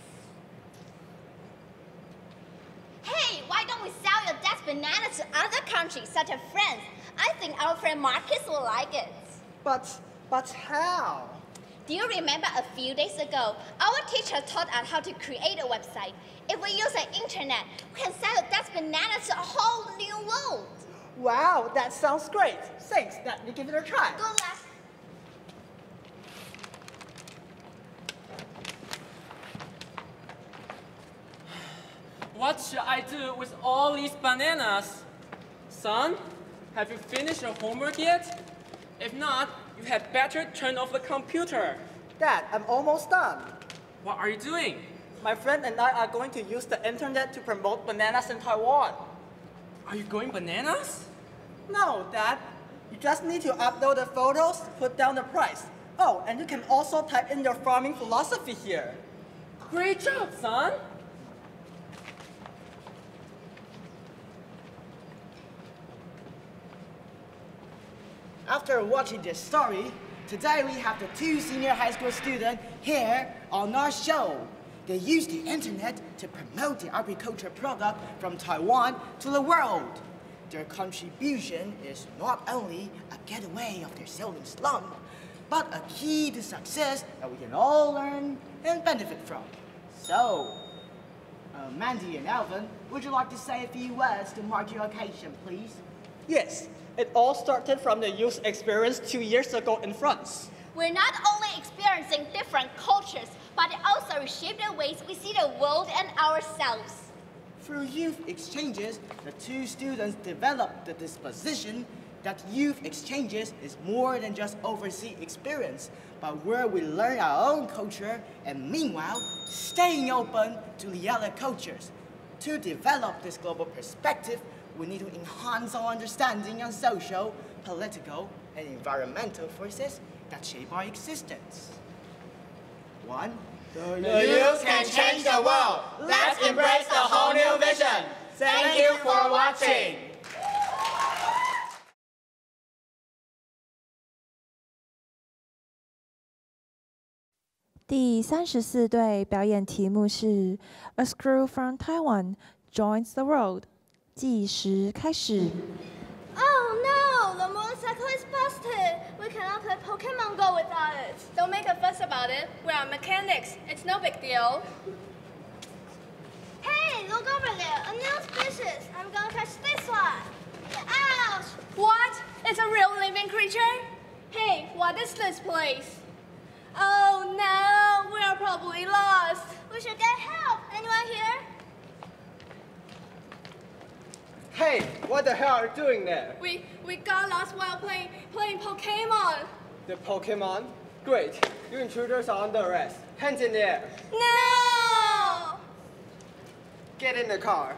Hey, why don't we sell your dad's bananas to other countries, such as France? I think our friend Marcus will like it. But, but how? Do you remember a few days ago, our teacher taught us how to create a website. If we use the internet, we can sell your dad's bananas to a whole new world. Wow, that sounds great. Thanks, let me give it a try. Good luck. What should I do with all these bananas? Son, have you finished your homework yet? If not, you had better turn off the computer. Dad, I'm almost done. What are you doing? My friend and I are going to use the internet to promote bananas in Taiwan. Are you going bananas? No, Dad. You just need to upload the photos, put down the price. Oh, and you can also type in your farming philosophy here. Great job, son. After watching this story, today we have the two senior high school students here on our show. They use the internet to promote the agriculture product from Taiwan to the world. Their contribution is not only a getaway of their sailing slump, but a key to success that we can all learn and benefit from. So, uh, Mandy and Alvin, would you like to say a few words to mark your occasion, please? Yes, it all started from the youth experience two years ago in France. We're not only experiencing different cultures, but it also reshaped the ways we see the world and ourselves. Through youth exchanges, the two students developed the disposition that youth exchanges is more than just overseas experience, but where we learn our own culture and meanwhile staying open to the other cultures. To develop this global perspective, we need to enhance our understanding on social, political, and environmental forces that shape our existence. One, the youth can change the world. Let's embrace the whole new vision. Thank you for watching. 第三十四队表演题目是 A Screw from Taiwan Joins the Road。计时开始。 Oh no! The motorcycle is busted! We cannot play Pokemon Go without it. Don't make a fuss about it. We are mechanics. It's no big deal. Hey, look over there. A new species. I'm gonna catch this one. Ouch! What? It's a real living creature? Hey, what is this place? Oh no! We are probably lost. We should get help. Anyone here? Hey, what the hell are you doing there? We we got lost while playing playing Pokemon. The Pokemon? Great. You intruders are under arrest. Hands in the air. No! Get in the car.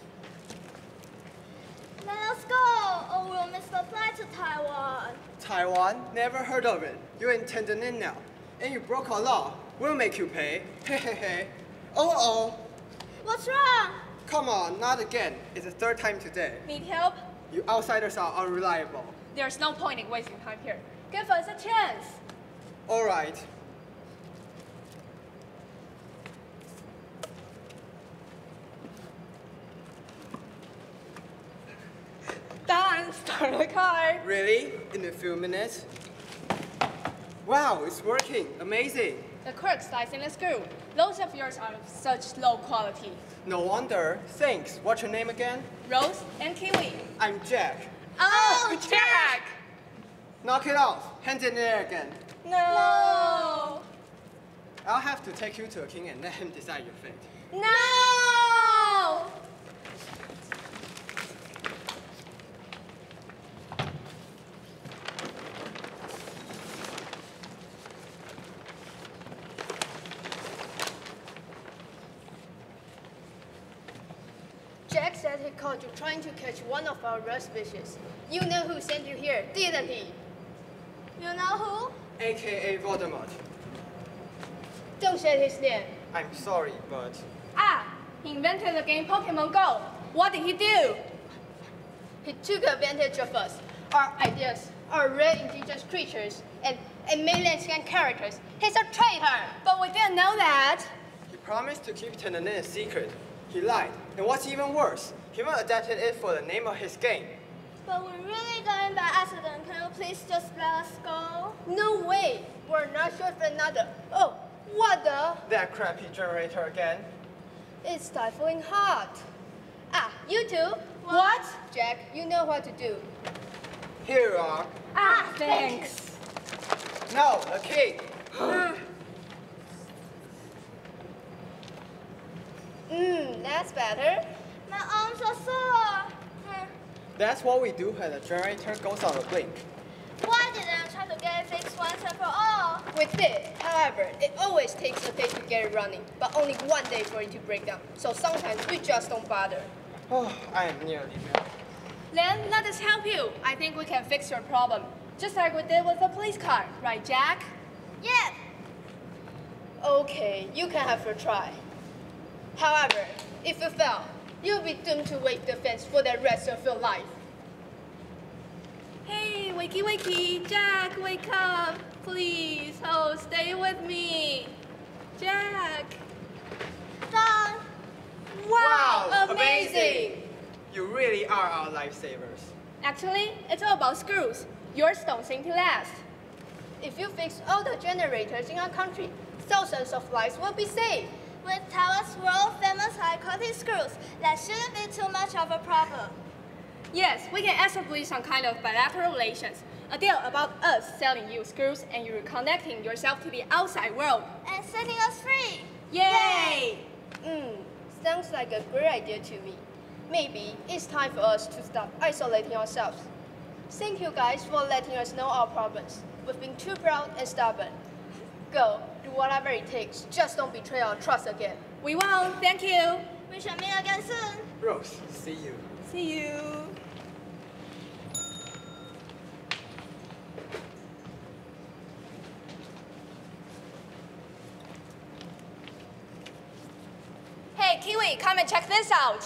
Let us go, or we'll miss the flight to Taiwan. Taiwan? Never heard of it. You're in Tanzania now. and you broke our law. We'll make you pay. Hey, hey, hey. Oh, oh. What's wrong? Come on, not again. It's the third time today. Need help? You outsiders are unreliable. There's no point in wasting time here. Give us a chance. All right. Done. Start the car. Really? In a few minutes? Wow, it's working. Amazing. The cork slides in the screw. Those of yours are of such low quality. No wonder. Thanks. What's your name again? Rose and Kiwi. I'm Jack. Oh, Jack! Knock it off. Hand it in there again. No! I'll have to take you to a king and let him decide your fate. No! Jack said he caught you trying to catch one of our rare species. You know who sent you here, didn't he? You know who? A K A Voldemort. Don't say his name. I'm sorry, but... Ah! He invented the game Pokemon Go. What did he do? He took advantage of us, our ideas, our rare indigenous creatures, and, and mainland scan characters. He's a traitor! But we didn't know that. He promised to keep Tenanin a secret. He lied. And what's even worse, he even adapted it for the name of his game. But we're really going by accident. Can you please just let us go? No way! We're not sure for another. Oh, what the? That crappy generator again. It's stifling hot. Ah, you two. What? Jack, you know what to do. Here you are. Ah, thanks. No, a key. Mmm, that's better. My arms are sore. That's what we do when the generator goes on a blink. Why didn't I try to get it fixed once and for all? We did. However, it always takes a day to get it running, but only one day for it to break down. So sometimes we just don't bother. Oh, I am nearly there. Then let us help you. I think we can fix your problem. Just like we did with the police car, right, Jack? Yeah. Okay, you can have a try. However, if you fail, you'll be doomed to wave the fence for the rest of your life. Hey, wakey wakey, Jack, wake up, please. Oh, stay with me. Jack. Done. Wow, Wow, amazing. amazing. You really are our lifesavers. Actually, it's all about screws. Yours don't seem to last. If you fix all the generators in our country, thousands of lives will be saved. With Taiwan's world-famous high-quality screws, that shouldn't be too much of a problem. Yes, we can establish some kind of bilateral relations. A deal about us selling you screws and you reconnecting yourself to the outside world. And setting us free. Yay! Hmm, sounds like a great idea to me. Maybe it's time for us to stop isolating ourselves. Thank you guys for letting us know our problems. We've been too proud and stubborn. Go, do whatever it takes. Just don't betray our trust again. We won't, thank you. We shall meet again soon. Rose, see you. See you. Hey, Kiwi, come and check this out.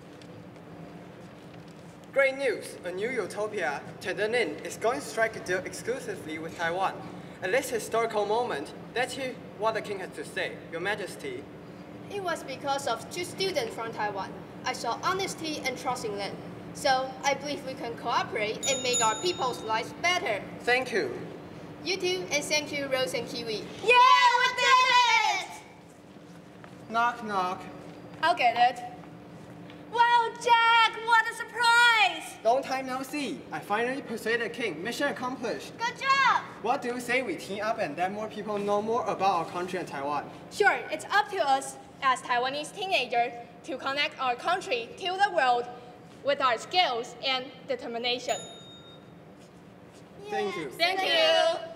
Great news! A new utopia, Tenanin, is going to strike a deal exclusively with Taiwan. At this historical moment, let's hear what the king has to say. Your Majesty. It was because of two students from Taiwan. I saw honesty and trust in them. So I believe we can cooperate and make our people's lives better. Thank you. You too, and thank you, Rose and Kiwi. Yeah, we did it! Knock, knock. I'll get it. Wow, Jack, what a surprise! Long time no see. I finally persuaded the king. Mission accomplished. Good job! What do you say we team up and let more people know more about our country and Taiwan? Sure, it's up to us as Taiwanese teenagers to connect our country to the world with our skills and determination. Thank you. Thank, Thank you. you.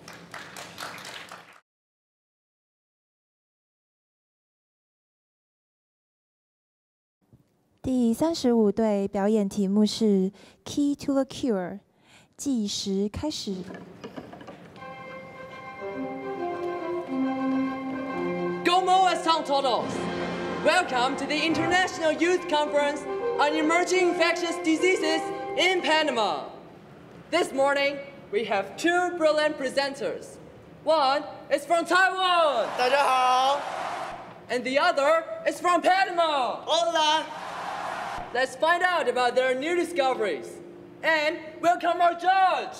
第三十五队表演题目是 Key to the Cure， 计时开始。 Gomo as Town Totals. Welcome to the International Youth Conference on Emerging Infectious Diseases in Panama. This morning, we have two brilliant presenters. One is from Taiwan. 大家好. And the other is from Panama. Hola. Let's find out about their new discoveries. And welcome our judge.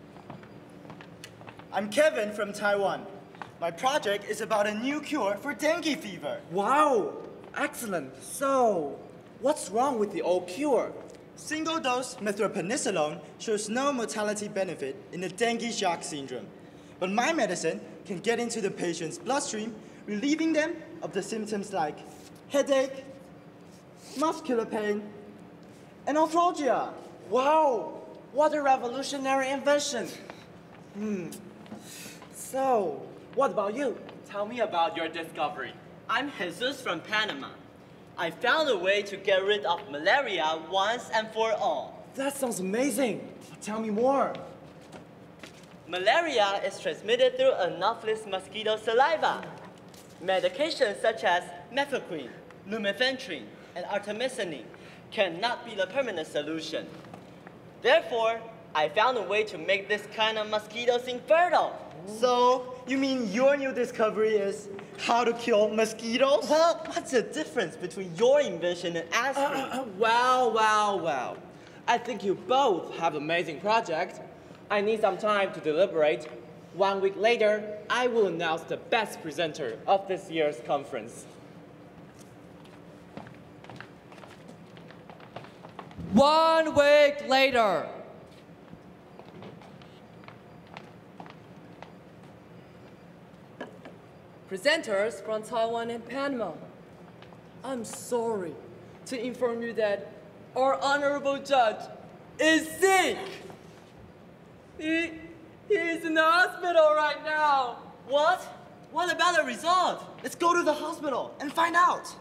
I'm Kevin from Taiwan. My project is about a new cure for dengue fever. Wow, excellent. So, what's wrong with the old cure? Single-dose methylpenicillin shows no mortality benefit in the dengue shock syndrome. But my medicine can get into the patient's bloodstream, relieving them of the symptoms like headache, muscular pain, and arthralgia. Wow, what a revolutionary invention. Hmm. So, what about you? Tell me about your discovery. I'm Jesus from Panama. I found a way to get rid of malaria once and for all. That sounds amazing. Tell me more. Malaria is transmitted through Anopheles mosquito saliva. Medications such as methylquine, lumefantrine, and artemisinin cannot be the permanent solution. Therefore, I found a way to make this kind of mosquitoes infertile. So, you mean your new discovery is how to kill mosquitoes? Well, what's the difference between your invention and aspirin? Uh, uh, well, well, well. I think you both have an amazing project. I need some time to deliberate. One week later, I will announce the best presenter of this year's conference. One week later. Presenters from Taiwan and Panama. I'm sorry to inform you that our honorable judge is sick. He, he is in the hospital right now. What? What about the result? Let's go to the hospital and find out.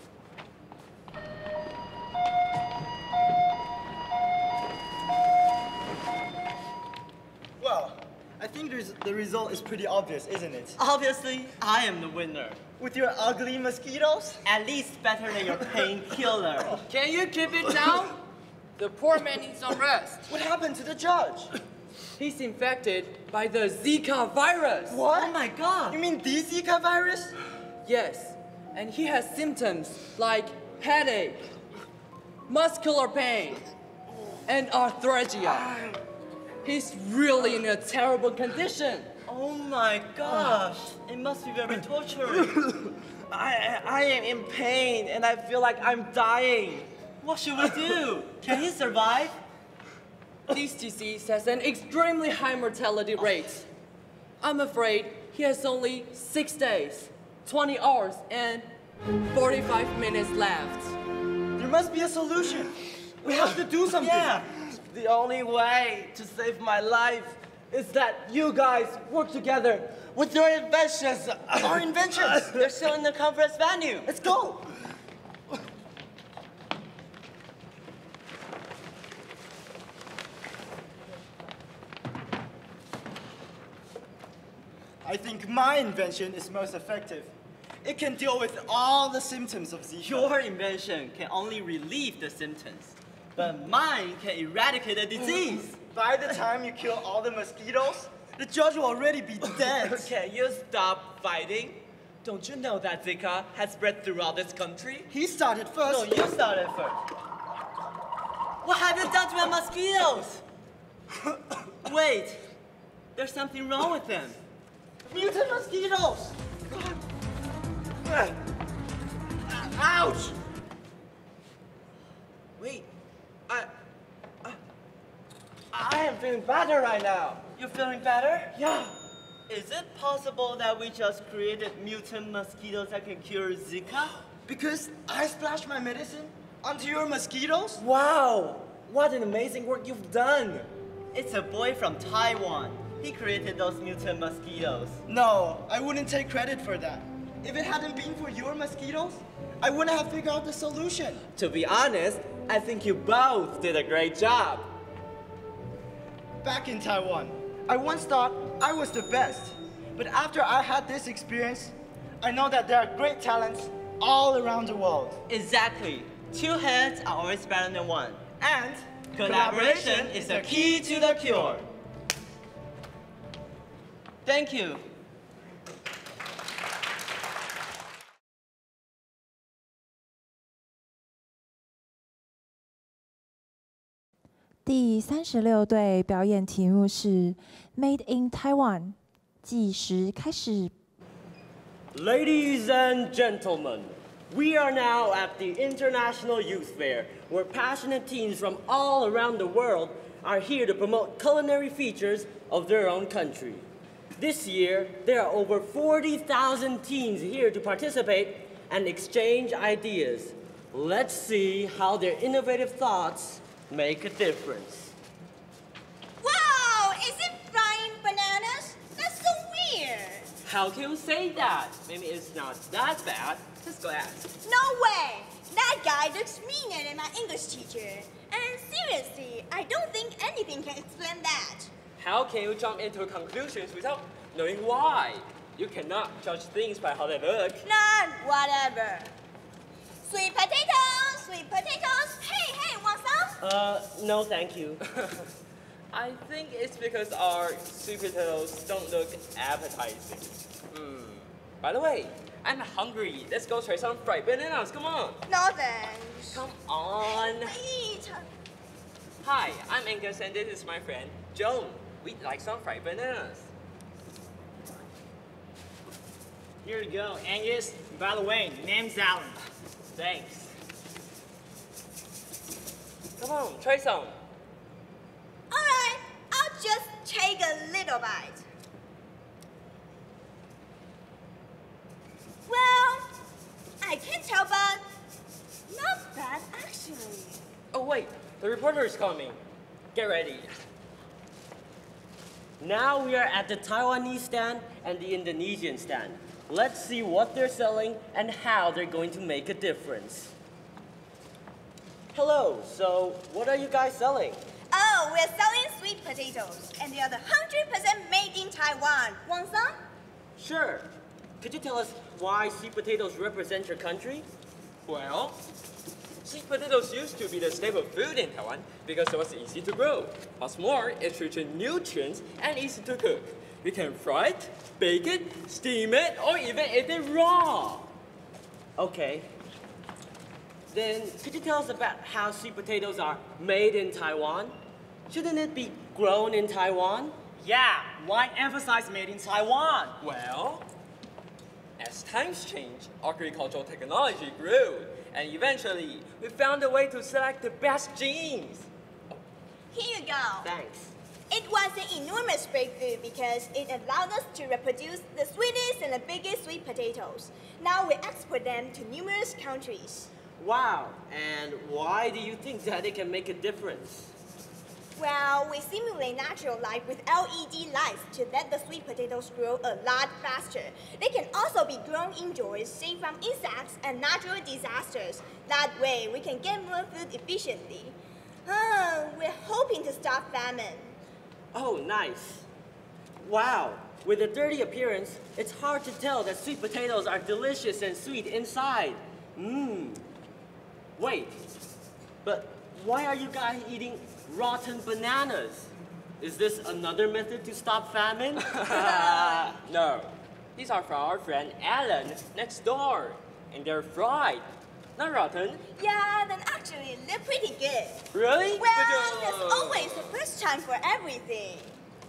Well, I think there's, the result is pretty obvious, isn't it? Obviously, I am the winner. With your ugly mosquitoes? At least better than your painkiller. Can you keep it down? The poor man needs some rest. What happened to the judge? He's infected by the Zika virus. What? Oh my God. You mean the Zika virus? Yes, and he has symptoms like headache, muscular pain, and arthralgia. He's really in a terrible condition. Oh my gosh, it must be very torturing. I, I am in pain and I feel like I'm dying. What should we do? Can he survive? This disease has an extremely high mortality rate. I'm afraid he has only six days, twenty hours, and forty-five minutes left. There must be a solution. We have to do something. Yeah. The only way to save my life is that you guys work together with your inventions. Our inventions. They're still in the conference venue. Let's go. I think my invention is most effective. It can deal with all the symptoms of Zika. Your invention can only relieve the symptoms, but mine can eradicate the disease. By the time you kill all the mosquitoes, the judge will already be dead. Can you stop fighting? Don't you know that Zika has spread throughout this country? He started first. No, you started first. What have you done to my mosquitoes? Wait, there's something wrong with them. Mutant mosquitoes! Ouch! Wait, I, I, I am feeling better right now. You're feeling better? Yeah. Is it possible that we just created mutant mosquitoes that can cure Zika? Because I splashed my medicine onto your mosquitoes? Wow, what an amazing work you've done. It's a boy from Taiwan. He created those mutant mosquitoes. No, I wouldn't take credit for that. If it hadn't been for your mosquitoes, I wouldn't have figured out the solution. To be honest, I think you both did a great job. Back in Taiwan, I once thought I was the best. But after I had this experience, I know that there are great talents all around the world. Exactly. Two heads are always better than one. And collaboration is the key to the cure. Thank you. 第三十六队表演题目是 Made in Taiwan， 计时开始。 Ladies and gentlemen, we are now at the International Youth Fair, where passionate teens from all around the world are here to promote culinary features of their own country. This year, there are over forty thousand teens here to participate and exchange ideas. Let's see how their innovative thoughts make a difference. Wow! Is it frying bananas? That's so weird! How can you say that? Maybe it's not that bad. Just go ask. No way! That guy looks meaner than my English teacher. And seriously, I don't think anything can explain that. How can you jump into conclusions without knowing why? You cannot judge things by how they look. None, whatever. Sweet potatoes, sweet potatoes. Hey, hey, want some? Uh, no thank you. I think it's because our sweet potatoes don't look appetizing. Hmm. By the way, I'm hungry. Let's go try some fried bananas. Come on. No thanks. Come on. Eat. Hi, I'm Angus and this is my friend, Joan. We'd like some fried bananas. Here you go, Angus. By the way, name's Alan. Thanks. Come on, try some. Alright, I'll just take a little bite. Well, I can't tell, but not bad actually. Oh wait, the reporter is coming. Get ready. Now we are at the Taiwanese stand and the Indonesian stand. Let's see what they're selling and how they're going to make a difference. Hello, so what are you guys selling? Oh, we're selling sweet potatoes, and they are the one hundred percent made in Taiwan. Want some? Sure. Could you tell us why sweet potatoes represent your country? Well, sweet potatoes used to be the staple food in Taiwan because it was easy to grow. What's more, it's rich in nutrients and easy to cook. You can fry it, bake it, steam it, or even eat it raw. Okay. Then could you tell us about how sweet potatoes are made in Taiwan? Shouldn't it be grown in Taiwan? Yeah, why emphasize made in Taiwan? Well, as times changed, agricultural technology grew, and eventually we found a way to select the best genes. Here you go. Thanks. It was an enormous breakthrough because it allowed us to reproduce the sweetest and the biggest sweet potatoes. Now we export them to numerous countries. Wow, and why do you think that it can make a difference? Well, we simulate natural light with L E D lights to let the sweet potatoes grow a lot faster. They can also be grown indoors, safe from insects and natural disasters. That way, we can get more food efficiently. Oh, we're hoping to stop famine. Oh, nice. Wow, with a dirty appearance, it's hard to tell that sweet potatoes are delicious and sweet inside. Mmm. Wait, but why are you guys eating rotten bananas? Is this another method to stop famine? No, these are from our friend Alan next door, and they're fried, not rotten. Yeah, then actually they're pretty good. Really? Well, there's always a first time for everything.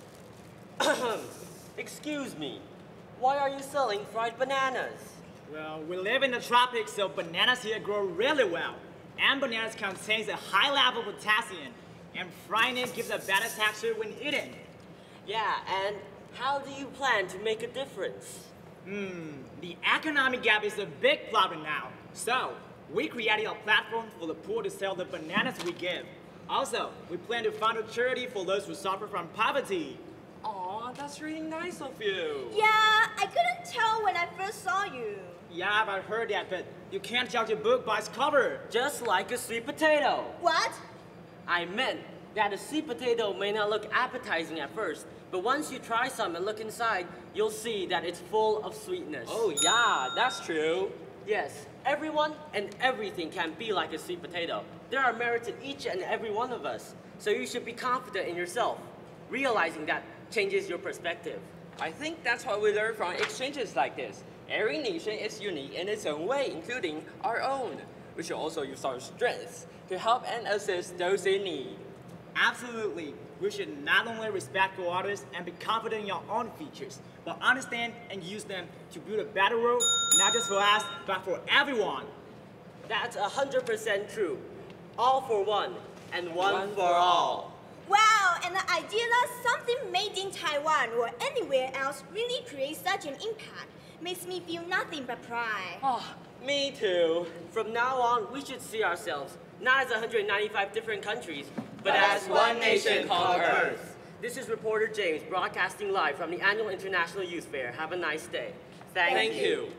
Excuse me, why are you selling fried bananas? Well, we live in the tropics, so bananas here grow really well. And bananas contains a high level of potassium, and frying it gives a better texture when eaten. Yeah, and how do you plan to make a difference? Hmm, the economic gap is a big problem now. So, we created a platform for the poor to sell the bananas we give. Also, we plan to found a charity for those who suffer from poverty. Aw, that's really nice of you. Yeah, I couldn't tell when I first saw you. Yeah, I've heard that, but you can't judge a book by its cover. Just like a sweet potato. What? I meant, that a sweet potato may not look appetizing at first, but once you try some and look inside, you'll see that it's full of sweetness. Oh yeah, that's true. Yes, everyone and everything can be like a sweet potato. There are merits in each and every one of us, so you should be confident in yourself. Realizing that changes your perspective. I think that's what we learn from exchanges like this. Every nation is unique in its own way, including our own. We should also use our strengths to help and assist those in need. Absolutely. We should not only respect others and be confident in your own features, but understand and use them to build a better world, not just for us, but for everyone. That's one hundred percent true. All for one, and one, One for for all. Wow, and the idea that something made in Taiwan or anywhere else really creates such an impact makes me feel nothing but pride. Oh, me too. From now on, we should see ourselves not as one hundred ninety-five different countries, but, But as as one one nation nation called called Earth. Earth. This is reporter James broadcasting live from the annual International Youth Fair. Have a nice day. Thank, Thank you. you.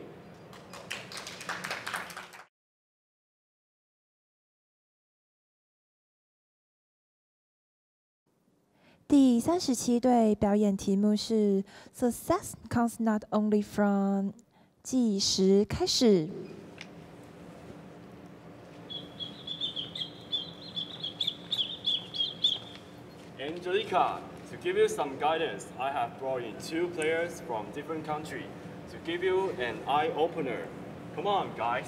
第三十七队表演题目是 Success comes not only from 计时开始。 Angelica, to give you some guidance, I have brought in two players from different countries to give you an eye-opener. Come on, guys.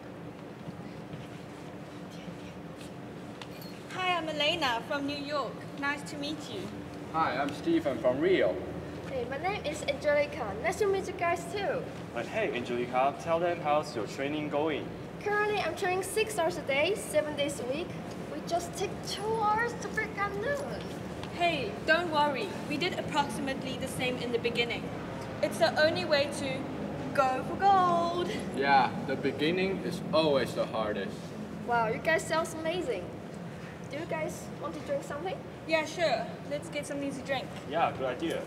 Hi, I'm Elena from New York. Nice to meet you. Hi, I'm Stephen from Rio. Hey, my name is Angelica. Nice to meet you guys too. But hey, Angelica, tell them how's your training going? Currently, I'm training six hours a day, seven days a week. We just take two hours to break our noon. Hey, don't worry. We did approximately the same in the beginning. It's the only way to go for gold. Yeah, the beginning is always the hardest. Wow, you guys sound amazing. Do you guys want to drink something? Yeah, sure. Let's get something to drink. Yeah, good idea.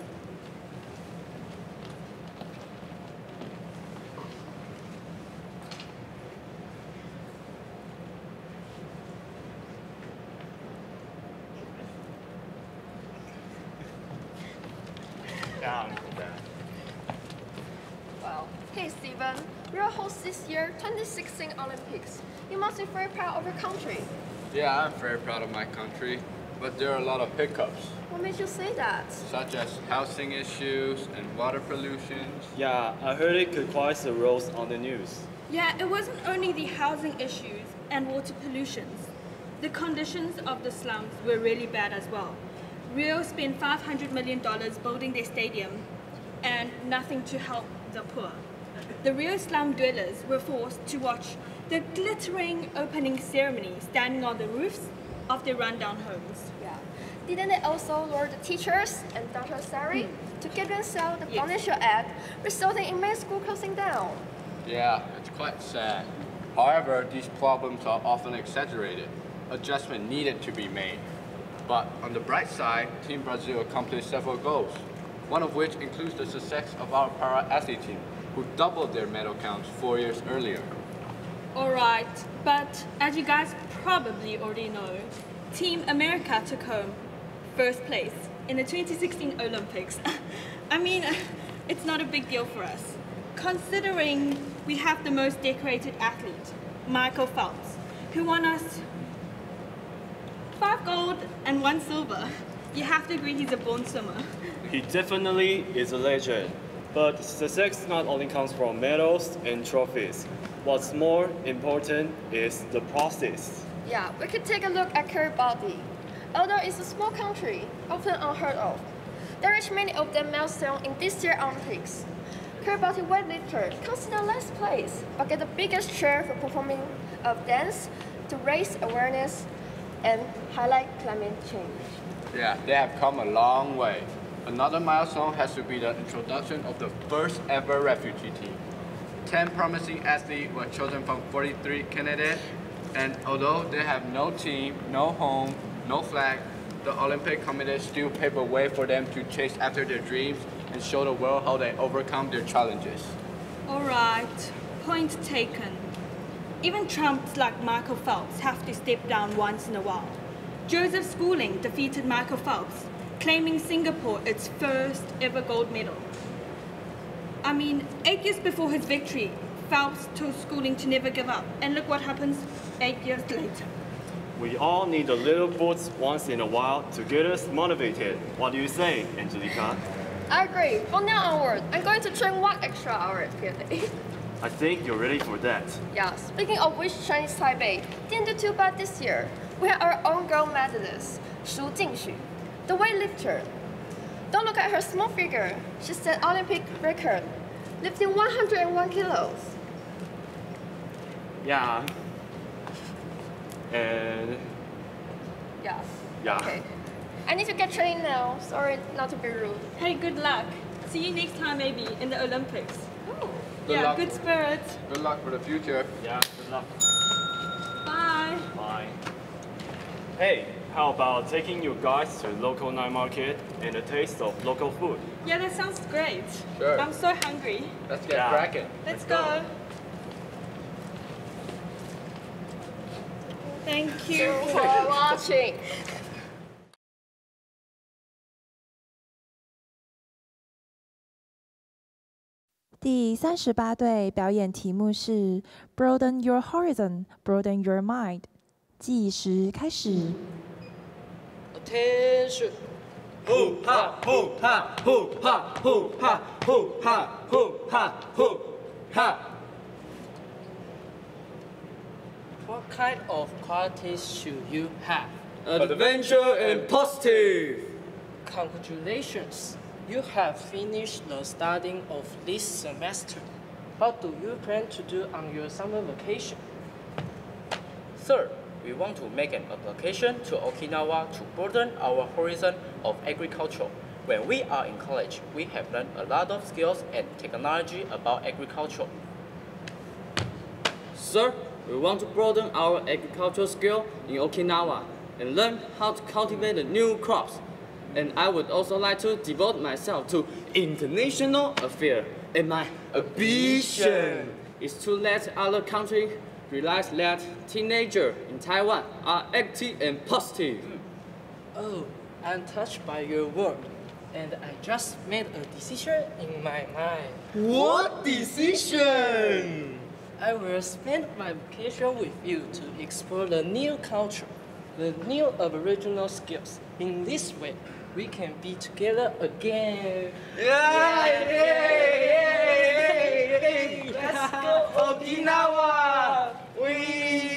Wow. Hey, Steven. We are host this year twenty sixteen Olympics. You must be very proud of your country. Yeah, I'm very proud of my country, but there are a lot of hiccups, What made you say that? such as housing issues and water pollution. Yeah, I heard it could cause the roads on the news. Yeah, it wasn't only the housing issues and water pollutions. The conditions of the slums were really bad as well. Rio spent five hundred million dollars building their stadium and nothing to help the poor. The Rio slum dwellers were forced to watch the glittering opening ceremony standing on the roofs of their rundown homes. Yeah. Didn't they also lure the teachers and Doctor Sari to get themselves the financial aid, resulting in many schools closing down? Yeah, it's quite sad. However, these problems are often exaggerated. Adjustment needed to be made. But on the bright side, Team Brazil accomplished several goals, one of which includes the success of our para-athlete team, who doubled their medal counts four years earlier. Alright, but as you guys probably already know, Team America took home first place in the twenty sixteen Olympics. I mean, it's not a big deal for us, considering we have the most decorated athlete, Michael Phelps, who won us five gold and one silver. You have to agree he's a born swimmer. He definitely is a legend. But success not only comes from medals and trophies. What's more important is the process. Yeah, we could take a look at Kiribati. Although it's a small country, often unheard of, there is many of them milestones in this year's Olympics. Kiribati weightlifter comes in the last place, but get the biggest share for performing of dance to raise awareness and highlight climate change. Yeah, they have come a long way. Another milestone has to be the introduction of the first ever refugee team. Ten promising athletes were chosen from forty-three candidates, and although they have no team, no home, no flag, the Olympic Committee still paved a way for them to chase after their dreams and show the world how they overcome their challenges. Alright, point taken. Even trumps like Michael Phelps have to step down once in a while. Joseph Schooling defeated Michael Phelps, claiming Singapore its first ever gold medal. I mean, eight years before his victory, Phelps told Schooling to never give up, and look what happens eight years later. We all need a little boost once in a while to get us motivated. What do you say, Angelica? I agree. From now onward, I'm going to train one extra hour per day. I think you're ready for that. Yeah, speaking of which, Chinese Taipei didn't do too bad this year. We have our own girl medalist, Shu Jingxu, the weightlifter. Don't look at her small figure. She set Olympic record, lifting one hundred one kilos. Yeah. And... Yeah. Yeah. Okay. I need to get trained now. Sorry not to be rude. Hey, good luck. See you next time maybe in the Olympics. Oh. Good yeah, luck. good spirit. Good luck for the future. Yeah, good luck. Bye. Bye. Hey, how about taking you guys to local night market and a taste of local food? Yeah, that sounds great. Sure. I'm so hungry. Let's get Yeah. cracking. Let's, go. Thank you for watching. 第三十八队表演题目是 Broaden Your Horizon, Broaden Your Mind。计时开始。 Attention! Hoo ha, hoo ha, hoo ha, hoo ha, hoo ha, hoo ha, hoo ha. What kind of qualities should you have? Adventure and positive. Congratulations! You have finished the studying of this semester. What do you plan to do on your summer vacation? Sir, we want to make an application to Okinawa to broaden our horizon of agriculture. When we are in college, we have learned a lot of skills and technology about agriculture. Sir, we want to broaden our agricultural skill in Okinawa and learn how to cultivate the new crops. And I would also like to devote myself to international affairs. And my ambition is to let other countries realize that teenagers in Taiwan are active and positive. Oh, I'm touched by your word, and I just made a decision in my mind. What decision? I will spend my vacation with you to explore the new culture, the new Aboriginal skills. In this way, we can be together again. Yeah, yeah, yeah, yeah. Let's go Okinawa! We...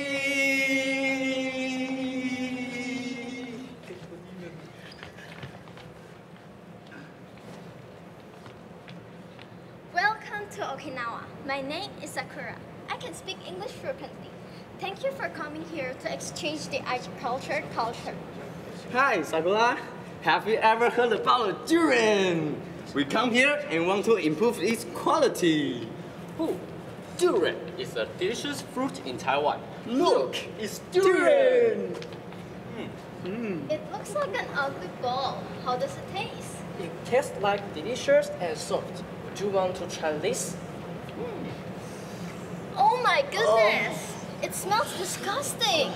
Welcome to Okinawa. My name is Sakura. I can speak English fluently. Thank you for coming here to exchange the agriculture culture. Hi, Sakura. Have you ever heard about a durian? We come here and want to improve its quality. Oh, durian is a delicious fruit in Taiwan. Look, it's durian! Mm. It looks like an ugly ball. How does it taste? It tastes like delicious and soft. Would you want to try this? Mm. Oh my goodness! Oh. It smells disgusting.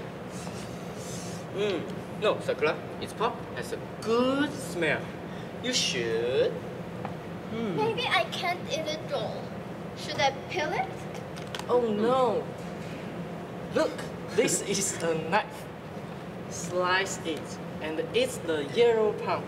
Mm. No, Sakura, its pulp has a good smell. You should. Hmm. Maybe I can't eat it raw. Should I peel it? Oh no! Look, this is a knife. Slice it and eat the yellow pulp.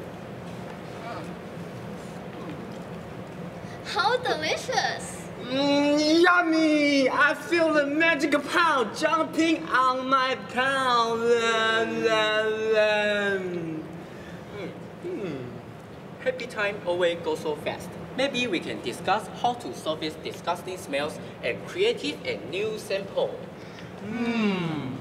How delicious! Mm, yummy! I feel the magic pound jumping on my tongue. Hmm. Happy time always goes so fast. Maybe we can discuss how to solve these disgusting smells and creative and new sample. Hmm.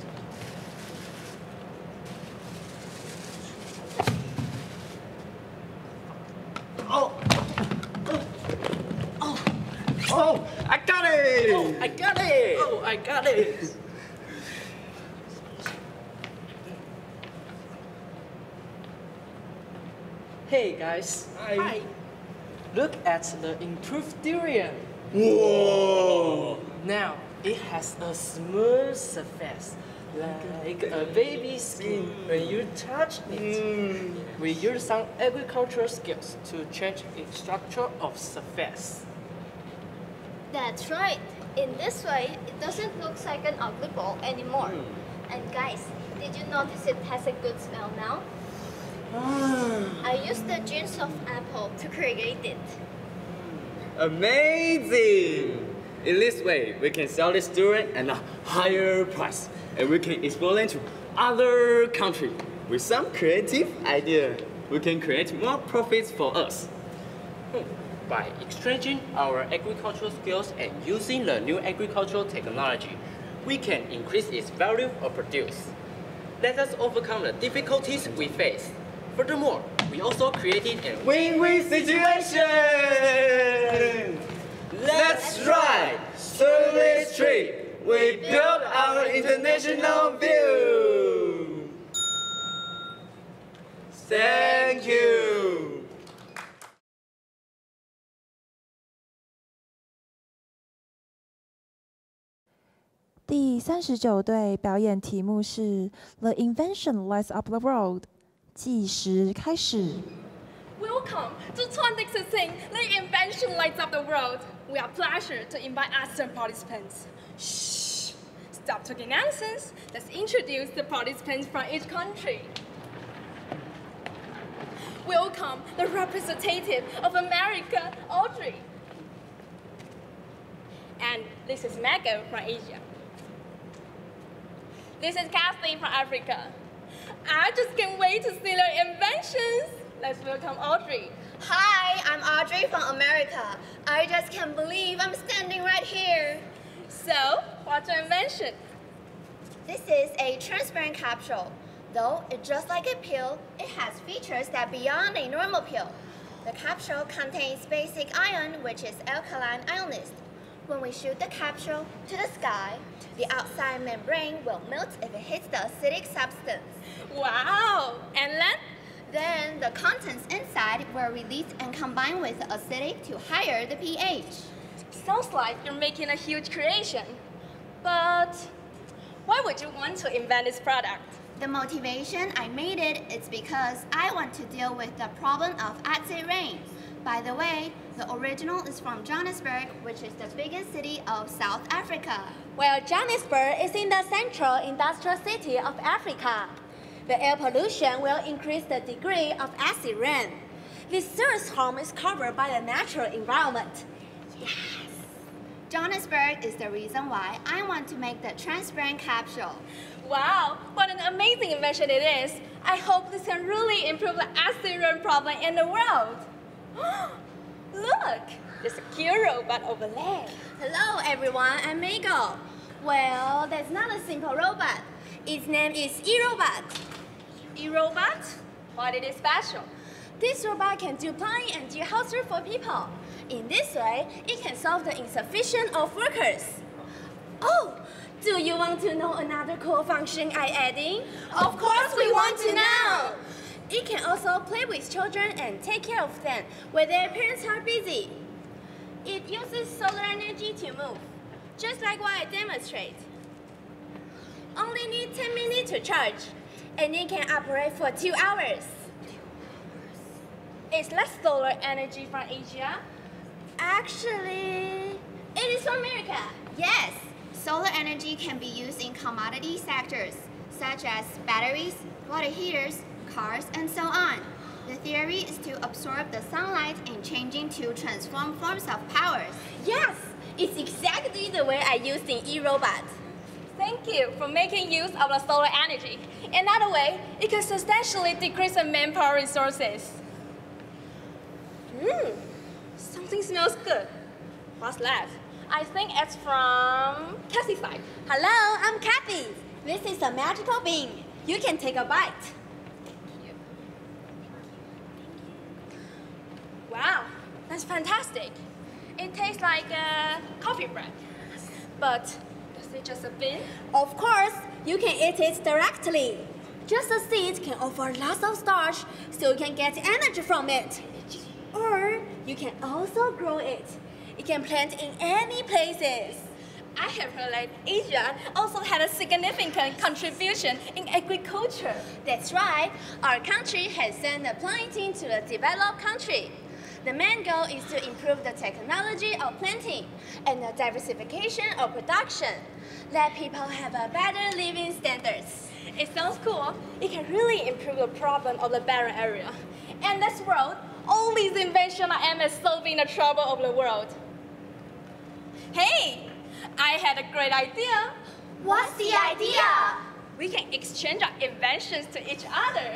Oh! Oh, I got it! Oh, I got it! Oh, I got it! Hey guys. Hi. Hi. Look at the improved durian. Whoa! Now, it has a smooth surface, like a baby's skin when you touch it. We use some agricultural skills to change its structure of surface. That's right. In this way, it doesn't look like an ugly ball anymore. And guys, did you notice it has a good smell now? I used the juice of apple to create it. Amazing! In this way, we can sell this durian at a higher price, and we can export it to other countries. With some creative idea, we can create more profits for us. By exchanging our agricultural skills and using the new agricultural technology, we can increase its value of produce. Let us overcome the difficulties we face. Furthermore, we also created a win-win situation! Let's ride! Service trip! We built our international view! Thank you! 第三十九队表演题目是 The Invention Lights Up the World， 计时开始。 Welcome to twenty sixteen, The Invention Lights Up the World. We are pleased to invite ASEAN participants. Shh! Stop talking nonsense. Let's introduce the participants from each country. Welcome the representative of America, Audrey. And this is Megan from Asia. This is Kathleen from Africa. I just can't wait to see their inventions. Let's welcome Audrey. Hi, I'm Audrey from America. I just can't believe I'm standing right here. So, what's your invention? This is a transparent capsule. Though it's just like a pill, it has features that are beyond a normal pill. The capsule contains basic ion, which is alkaline ionist. When we shoot the capsule to the sky, the outside membrane will melt if it hits the acidic substance. Wow! And then? Then the contents inside will release and combine with the acidic to higher the pH. Sounds like you're making a huge creation. But why would you want to invent this product? The motivation I made it is because I want to deal with the problem of acid rain. By the way, the original is from Johannesburg, which is the biggest city of South Africa. Well, Johannesburg is in the central industrial city of Africa. The air pollution will increase the degree of acid rain. This serious harm is covered by the natural environment. Yes. Johannesburg is the reason why I want to make the transparent capsule. Wow, what an amazing invention it is. I hope this can really improve the acid rain problem in the world. Look, there's a cute robot over there. Hello everyone, I'm Mego. Well, that's not a simple robot. Its name is E-Robot. E-Robot? What is it special? This robot can do plumbing and do housework for people. In this way, it can solve the insufficient of workers. Oh, do you want to know another cool function I adding? Of course we want to know! It can also play with children and take care of them when their parents are busy. It uses solar energy to move, just like what I demonstrate. Only need ten minutes to charge, and it can operate for two hours. Is that solar energy from Asia? Actually, it is from America. Yes, solar energy can be used in commodity sectors, such as batteries, water heaters, cars, and so on. The theory is to absorb the sunlight and changing to transform forms of powers. Yes, it's exactly the way I used in E-Robot. Thank you for making use of the solar energy. Another way, it can substantially decrease the manpower resources. Mmm, something smells good. What's that? I think it's from Kathy's side. Hello, I'm Kathy. This is a magical bean. You can take a bite. Wow, that's fantastic. It tastes like uh, coffee bread. But is it just a bean? Of course, you can eat it directly. Just the seed can offer lots of starch, so you can get energy from it. Or you can also grow it. You can plant in any places. I have heard that Asia also had a significant contribution in agriculture. That's right. Our country has sent a planting to a developed country. The main goal is to improve the technology of planting and the diversification of production. Let people have a better living standards. It sounds cool. It can really improve the problem of the barren area. And this world, all these inventions are aimed at solving the trouble of the world. Hey, I had a great idea. What's the idea? We can exchange our inventions to each other.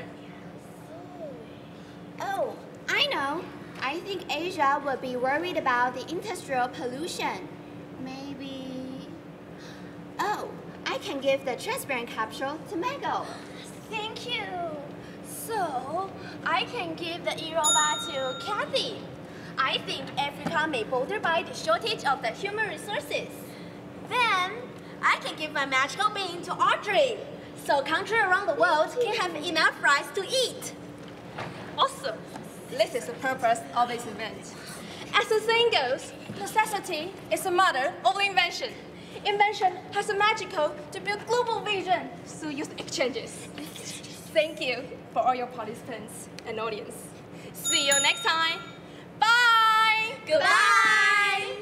Oh, I know. I think Asia would be worried about the industrial pollution. Maybe... Oh, I can give the transparent capsule to Mego. Thank you. So, I can give the e-robot to Kathy. I think Africa may boulder by the shortage of the human resources. Then, I can give my magical bean to Audrey, so countries around the world can have enough rice to eat. Awesome. This is the purpose of this event. As the saying goes, necessity is the mother of invention. Invention has a magical to build global vision, so use exchanges. Thank you for all your participants and audience. See you next time. Bye. Goodbye.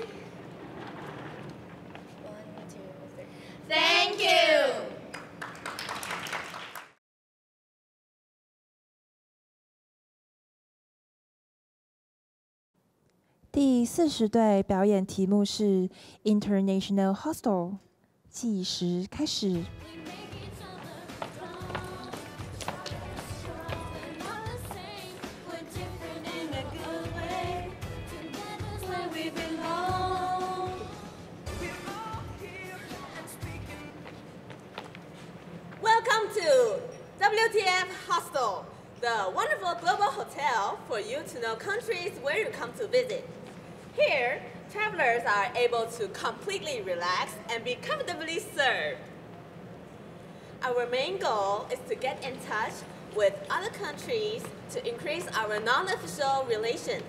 One, two, three. Thank you. 第四十队表演题目是 International Hostel， 计时开始。 Welcome to W T F Hostel, the wonderful global hotel for you to know countries where you come to visit. Here, travelers are able to completely relax and be comfortably served. Our main goal is to get in touch with other countries to increase our non-official relations.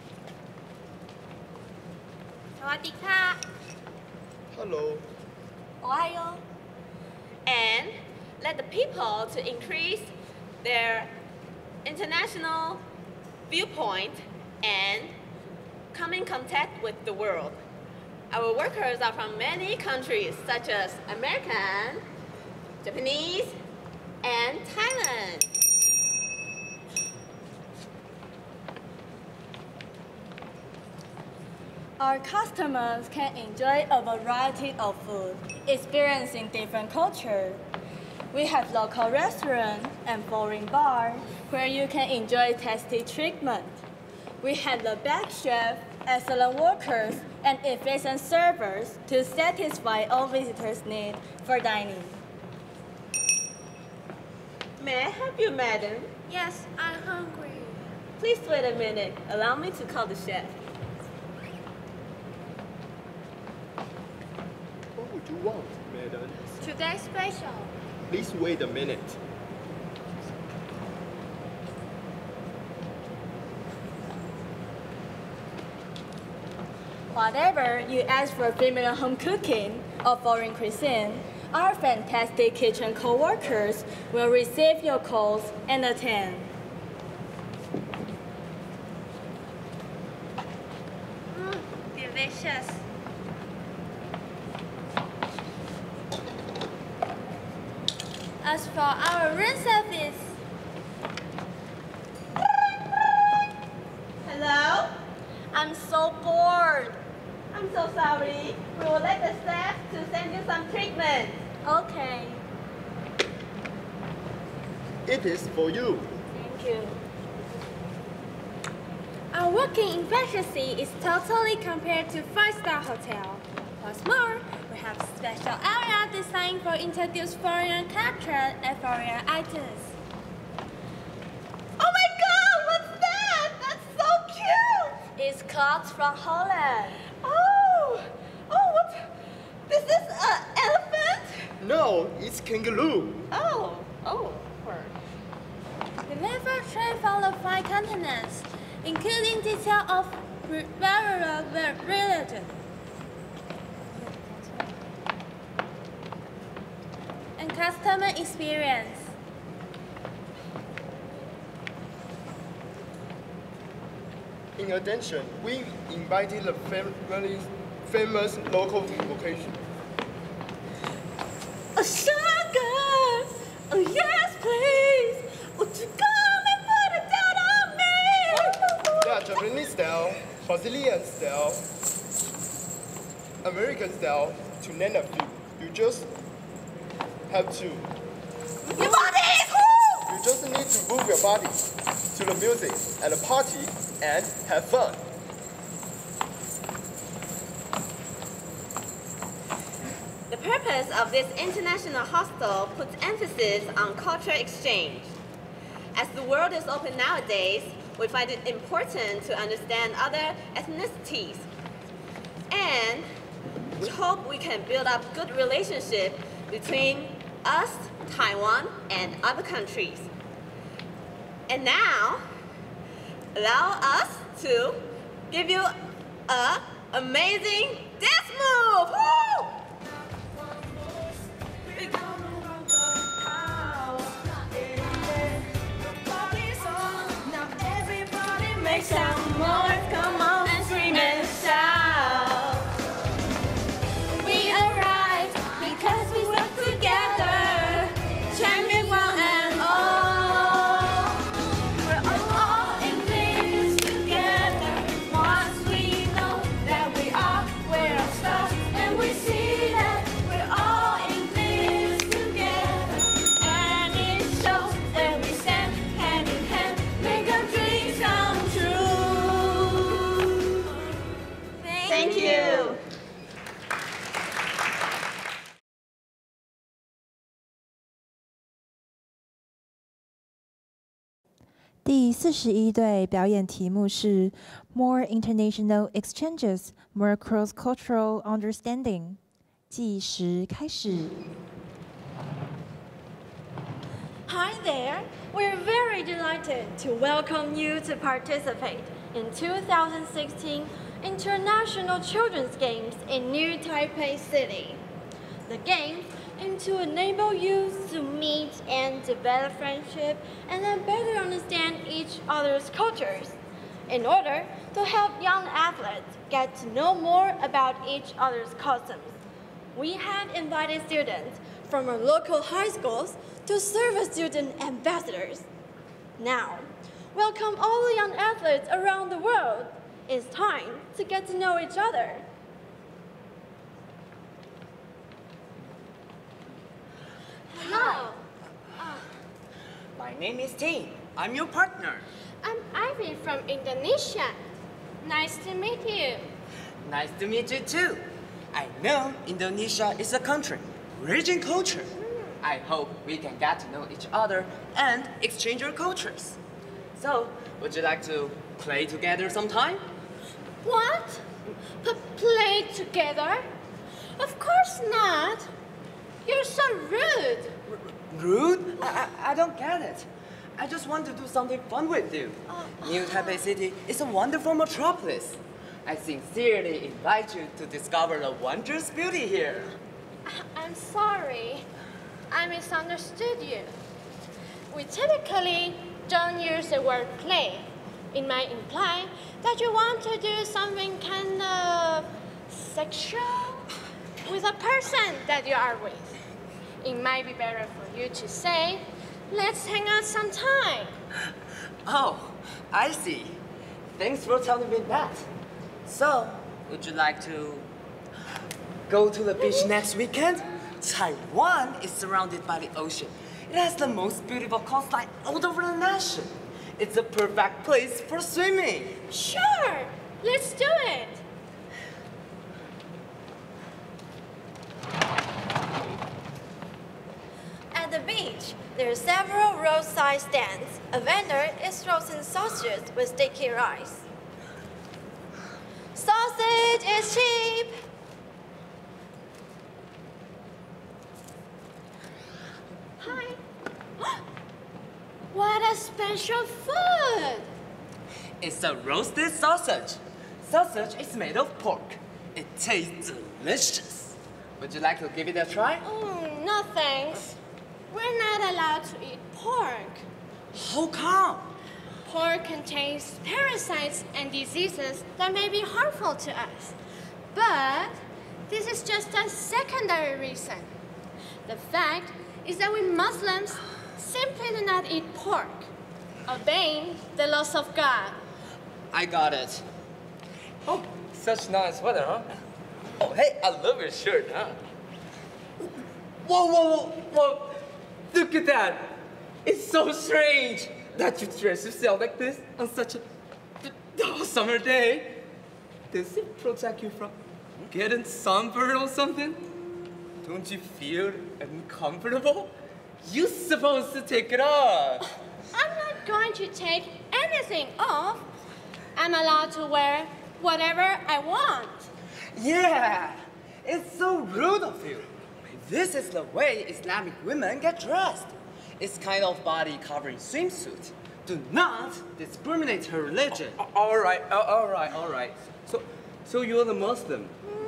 สวัสดีค่ะ Hello. Ohio. And let the people to increase their international viewpoint and come in contact with the world. Our workers are from many countries such as American, Japanese, and Thailand. Our customers can enjoy a variety of food, experiencing different cultures. We have local restaurants and foreign bars where you can enjoy tasty treatment. We have the best chef, excellent workers, and efficient servers to satisfy all visitors' needs for dining. May I help you, madam? Yes, I'm hungry. Please wait a minute. Allow me to call the chef. What would you want, madam? Today's special. Please wait a minute. Whatever you ask for female home cooking or foreign cuisine, our fantastic kitchen co-workers will receive your calls and attend. Mm, delicious. As for our room service, Hello? I'm so bored. I'm so sorry. We will let the staff to send you some treatment. Okay. It is for you. Thank you. Our working efficiency is totally compared to five-star hotel. What's more, we have special area designed for introduce foreign culture and foreign items. Oh my God! What's that? That's so cute! It's clothes from Holland. Oh! Oh, what? This is an elephant? No, it's kangaroo. Oh, oh. Deliver trade from the five continents, including detail of various religion. customer experience. In addition, we invited the fam very famous local location. A sugar! Oh yes, please! Would you come and put it down on me? Yeah, Japanese style, Brazilian style, American style, to name a few. You just have to. Your body! You just need to move your body to the music at a party and have fun. The purpose of this international hostel puts emphasis on cultural exchange. As the world is open nowadays, we find it important to understand other ethnicities. And we hope we can build up good relationship between us, Taiwan, and other countries. And now, allow us to give you an amazing dance move! Woo! Make some noise, come on, and scream and shout. We arrived because we stuck together, champions one and all. We're all in this together. Once we know that we are, we're all stars, and we see that we're all in this together. And it shows that we stand hand in hand, make our dreams come true. Thank you. 第四十一队表演题目是 More International Exchanges, More Cross-Cultural Understanding。计时开始。 Hi there! We're very delighted to welcome you to participate in two thousand sixteen International Children's Games in New Taipei City. The games aim to enable youth to meet and develop friendship and then better understand each other's cultures in order to help young athletes get to know more about each other's customs. We have invited students from our local high schools to serve as student ambassadors. Now, welcome all the young athletes around the world. It's time to get to know each other. Hello. My name is Tim. I'm your partner. I'm Ivy from Indonesia. Nice to meet you. Nice to meet you too. I know Indonesia is a country, rich in culture. I hope we can get to know each other and exchange our cultures. So, would you like to play together sometime? What? P play together? Of course not. You're so rude. R rude? I, I, I don't get it. I just want to do something fun with you. Uh, New Taipei City is a wonderful metropolis. I sincerely invite you to discover the wondrous beauty here. I'm sorry. I misunderstood you. We typically don't use the word play. It might imply that you want to do something kind of sexual with a person that you are with. It might be better for you to say, let's hang out sometime. Oh, I see. Thanks for telling me that. So, would you like to go to the beach next weekend? Taiwan is surrounded by the ocean. It has the most beautiful coastline all over the nation. It's a perfect place for swimming. Sure, let's do it. At the beach, there are several roadside stands. A vendor is roasting sausages with sticky rice. Sausage is cheap. Hi. What a special food! It's a roasted sausage. Sausage is made of pork. It tastes delicious. Would you like to give it a try? Mm, no thanks. we're not allowed to eat pork. How come? Pork contains parasites and diseases that may be harmful to us. But this is just a secondary reason. The fact is that we Muslims simply do not eat pork, obeying the laws of God. I got it. Oh, such nice weather, huh? Oh, hey, I love your shirt, huh? Whoa, whoa, whoa, whoa! Look at that! It's so strange that you dress yourself like this on such a dull summer day. Does it protect you from getting sunburned or something? Don't you feel uncomfortable? You're supposed to take it off. I'm not going to take anything off. I'm allowed to wear whatever I want. Yeah, it's so rude of you. This is the way Islamic women get dressed. It's kind of body-covering swimsuit. Do not discriminate her religion. All right, all right, all right. So, so you're the Muslim.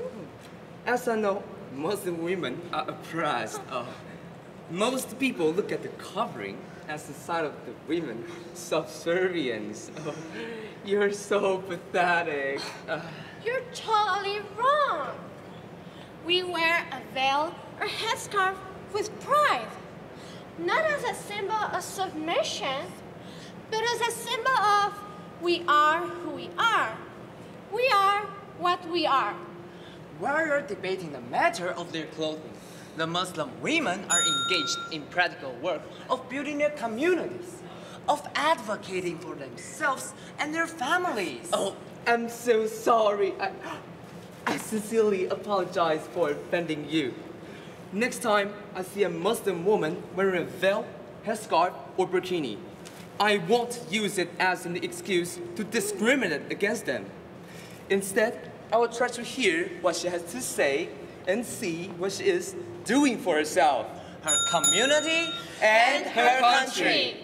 As I know, Muslim women are oppressed. Uh, most people look at the covering as a sign of the women's subservience. Oh, you're so pathetic. Uh, You're totally wrong. We wear a veil or headscarf with pride, not as a symbol of submission, but as a symbol of we are who we are. We are what we are. While you're debating the matter of their clothing, the Muslim women are engaged in practical work of building their communities, of advocating for themselves and their families. Oh, I'm so sorry. I, I sincerely apologize for offending you. Next time I see a Muslim woman wearing a veil, headscarf, or burkini, I won't use it as an excuse to discriminate against them. Instead, I will try to hear what she has to say and see what she is doing for herself, her community, and, and her, her country. country.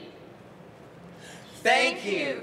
Thank you.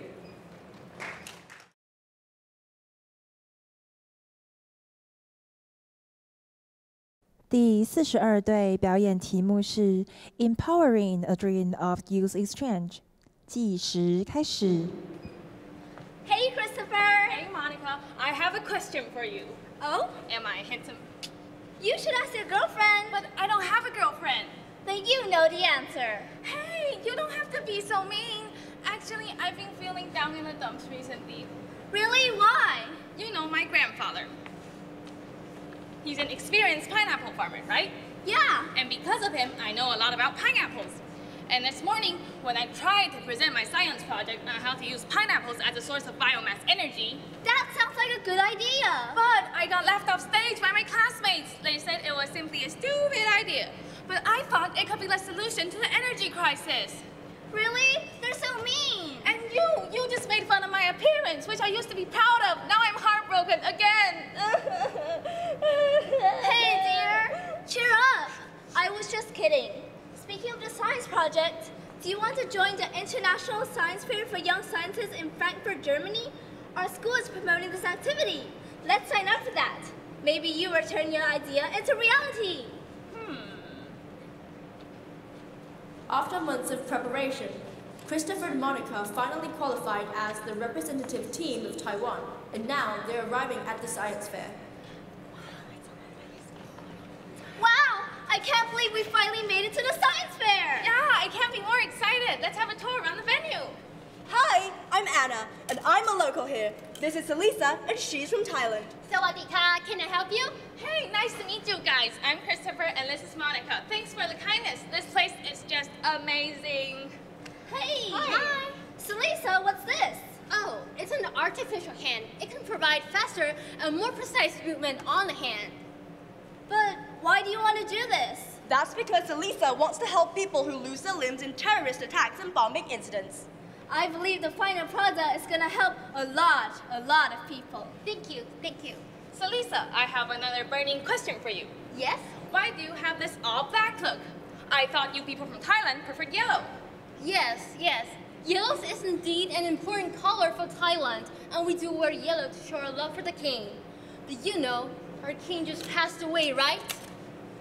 第四十二队表演题目是 Empowering a Dream of Youth Exchange。计时开始。 Hey, Christopher. Hey, Monica. I have a question for you. Oh? Am I handsome? You should ask your girlfriend. But I don't have a girlfriend. Then you know the answer. Hey, you don't have to be so mean. Actually, I've been feeling down in the dumps recently. Really? Why? You know my grandfather. He's an experienced pineapple farmer, right? Yeah. And because of him, I know a lot about pineapples. And this morning, when I tried to present my science project on how to use pineapples as a source of biomass energy... That sounds like a good idea. But I got left off stage by my classmates. They said it was simply a stupid idea. But I thought it could be the solution to the energy crisis. Really? They're so mean. And you, you just made fun of my appearance, which I used to be proud of. Now I'm heartbroken again. Hey, dear, cheer up. I was just kidding. Speaking of the science project, do you want to join the International Science Fair for Young Scientists in Frankfurt, Germany? Our school is promoting this activity. Let's sign up for that. Maybe you will turn your idea into reality. After months of preparation, Christopher and Monica finally qualified as the representative team of Taiwan, and now they're arriving at the science fair. Wow! I can't believe we finally made it to the science fair! Yeah, I can't be more excited. Let's have a tour around the venue. Hi, I'm Anna, and I'm a local here. This is Elisa, and she's from Thailand. Sawadika, can I help you? Hey, nice to meet you guys. I'm Christopher, and this is Monica. Thanks for the kindness. This place is just amazing. Hey! Hi! Salisa, what's this? Oh, it's an artificial hand. It can provide faster and more precise movement on the hand. But why do you want to do this? That's because Elisa wants to help people who lose their limbs in terrorist attacks and bombing incidents. I believe the final product is going to help a lot, a lot of people. Thank you, thank you. So Lisa, I have another burning question for you. Yes? Why do you have this all black look? I thought you people from Thailand preferred yellow. Yes, yes. Yellow is indeed an important color for Thailand, and we do wear yellow to show our love for the king. But you know, our king just passed away, right?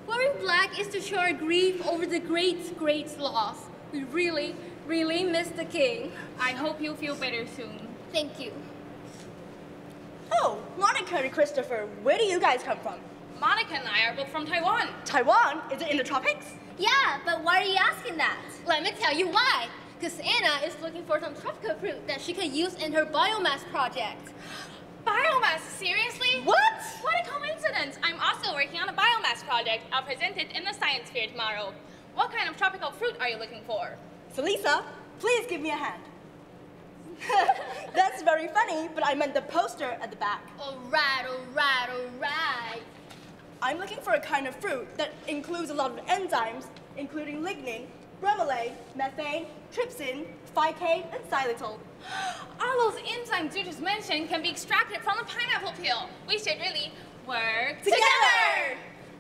Wearing black is to show our grief over the great, great loss. We really, really miss the king. I hope you'll feel better soon. Thank you. Oh, Monica and Christopher, where do you guys come from? Monica and I are both from Taiwan. Taiwan? Is it in the tropics? Yeah, but why are you asking that? Let me tell you why. Because Anna is looking for some tropical fruit that she can use in her biomass project. Biomass? Seriously? What? What a coincidence! I'm also working on a biomass project. I'll present it in the science fair tomorrow. What kind of tropical fruit are you looking for? So Lisa, please give me a hand. That's very funny, but I meant the poster at the back. All right, all right, all right. I'm looking for a kind of fruit that includes a lot of enzymes, including lignin, bromelain, methane, trypsin, phycate, and xylitol. All those enzymes you just mentioned can be extracted from the pineapple peel. We should really work together! together.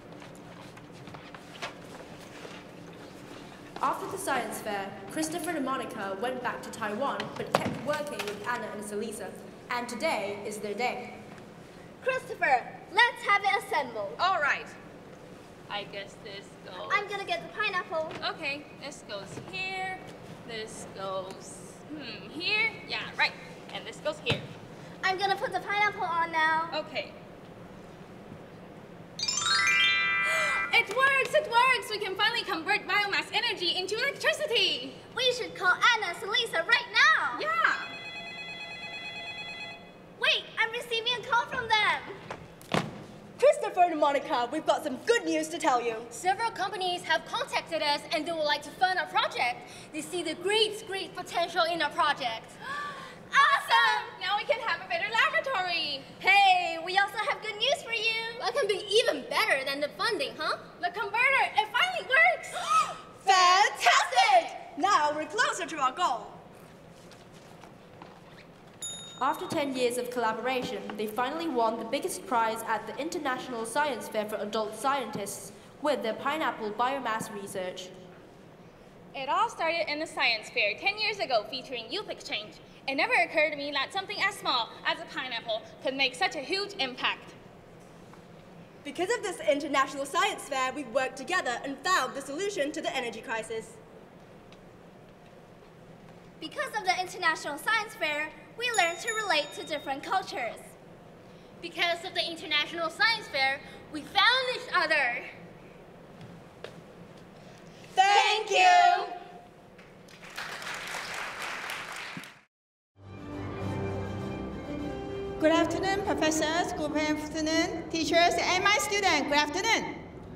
After the science fair, Christopher and Monica went back to Taiwan but kept working with Anna and Selisa, and today is their day. Christopher, let's have it assembled. All right. I guess this goes... I'm gonna get the pineapple. Okay, this goes here, this goes, hmm, here, yeah, right, and this goes here. I'm gonna put the pineapple on now. Okay. It works, it works! We can finally convert biomass energy into electricity! We should call Anna and Selisa right now! Yeah! Wait, I'm receiving a call from them! Christopher and Monica, we've got some good news to tell you. Several companies have contacted us and they would like to fund our project. They see the great, great potential in our project. Awesome! Now we can have a better laboratory! Hey, we also have good news for you! What can be even better than the funding, huh? The converter, it finally works! Fantastic! Now we're closer to our goal. After ten years of collaboration, they finally won the biggest prize at the International Science Fair for Adult Scientists with their pineapple biomass research. It all started in the science fair ten years ago featuring youth exchange. It never occurred to me that something as small as a pineapple could make such a huge impact. Because of this international science fair, we worked together and found the solution to the energy crisis. Because of the international science fair, we learned to relate to different cultures. Because of the international science fair, we found each other. Thank you! Good afternoon, professors. Good afternoon, teachers, and my students. Good afternoon.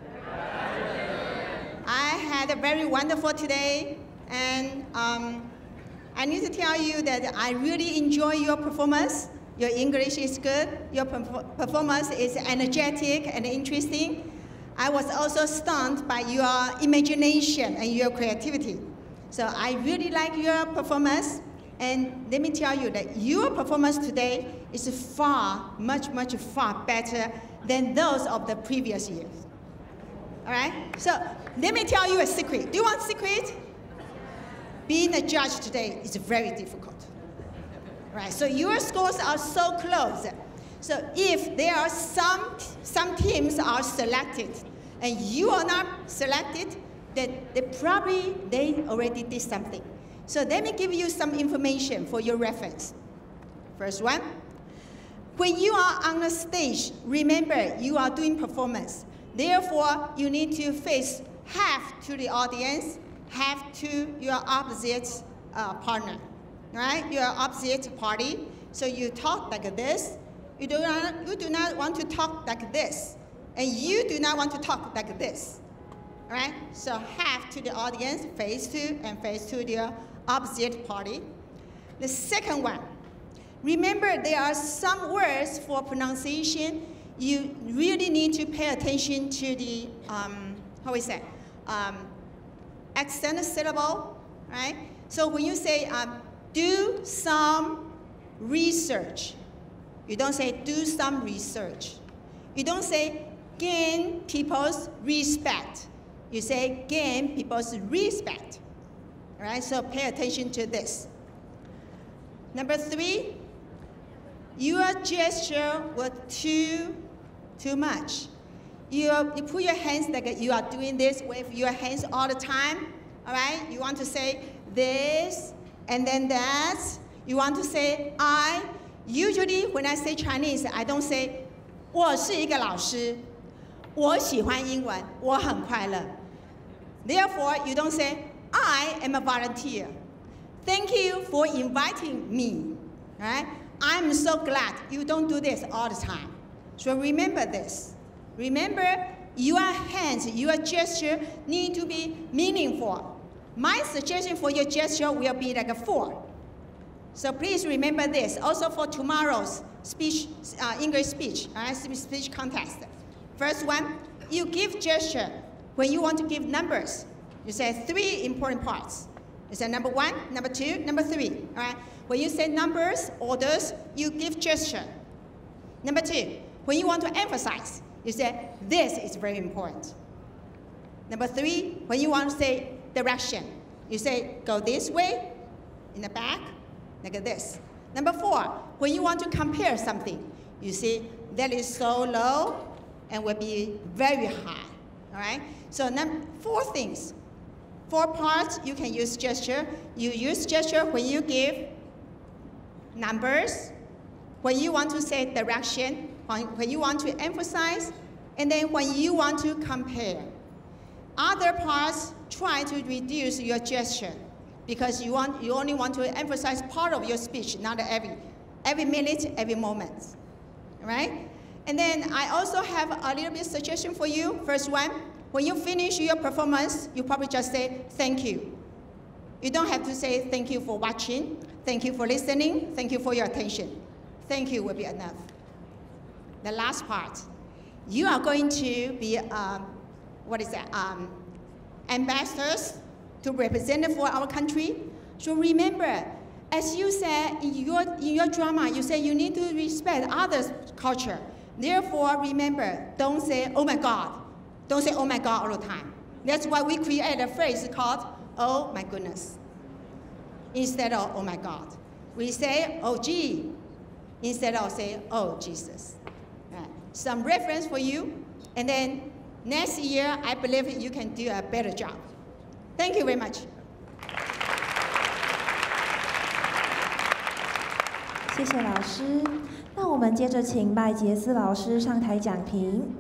I had a very wonderful today, and um, I need to tell you that I really enjoy your performance. Your English is good. Your performance is energetic and interesting. I was also stunned by your imagination and your creativity. So I really like your performance. And let me tell you that your performance today is far, much, much far better than those of the previous years. All right? So let me tell you a secret. Do you want a secret? Being a judge today is very difficult. All right? So your scores are so close. So if there are some, some teams are selected and you are not selected, then they probably they already did something. So let me give you some information for your reference. First one, when you are on the stage, remember you are doing performance. Therefore, you need to face half to the audience, half to your opposite uh, partner, right? Your opposite party. So you talk like this. You do not, you do not want to talk like this. And you do not want to talk like this, right? So half to the audience, face to, and face to the opposite party. The second one, remember there are some words for pronunciation. You really need to pay attention to the, um, how we say, um, accent syllable, right? So when you say um, do some research, you don't say do some research. You don't say gain people's respect. You say gain people's respect. All right, so pay attention to this. Number three, your gesture was too, too much. You, you put your hands like you are doing this with your hands all the time, all right? You want to say this, and then that. You want to say I. Usually when I say Chinese, I don't say 我是一个老师，我喜欢英文，我很快乐. Therefore, you don't say I am a volunteer. Thank you for inviting me. All right? I'm so glad. You don't do this all the time. So remember this. Remember, your hands, your gesture need to be meaningful. My suggestion for your gesture will be like a four. So please remember this. Also for tomorrow's speech, uh, English speech, uh, speech contest. First one, you give gesture when you want to give numbers. You say three important parts. You say number one, number two, number three. All right? When you say numbers, orders, you give gesture. Number two, when you want to emphasize, you say this is very important. Number three, when you want to say direction, you say go this way, in the back, like this. Number four, when you want to compare something, you see that is so low and will be very high. All right? So num four things. Four parts, you can use gesture. You use gesture when you give numbers, when you want to say direction, when, when you want to emphasize, and then when you want to compare. Other parts, try to reduce your gesture because you, want, you only want to emphasize part of your speech, not every, every minute, every moment. All right? And then I also have a little bit suggestion for you. First one, when you finish your performance, you probably just say, thank you. You don't have to say thank you for watching, thank you for listening, thank you for your attention. Thank you will be enough. The last part, you are going to be, um, what is that, um, ambassadors to represent for our country. So remember, as you said in your, in your drama, you say you need to respect others' culture. Therefore, remember, don't say, oh my God. Don't say, oh my God, all the time. That's why we create a phrase called, oh my goodness. Instead of, oh my God. We say, oh gee, instead of say, oh Jesus. Right. Some reference for you, and then next year, I believe you can do a better job. Thank you very much. 谢谢老师。那我们接着请麦杰斯老师上台讲评。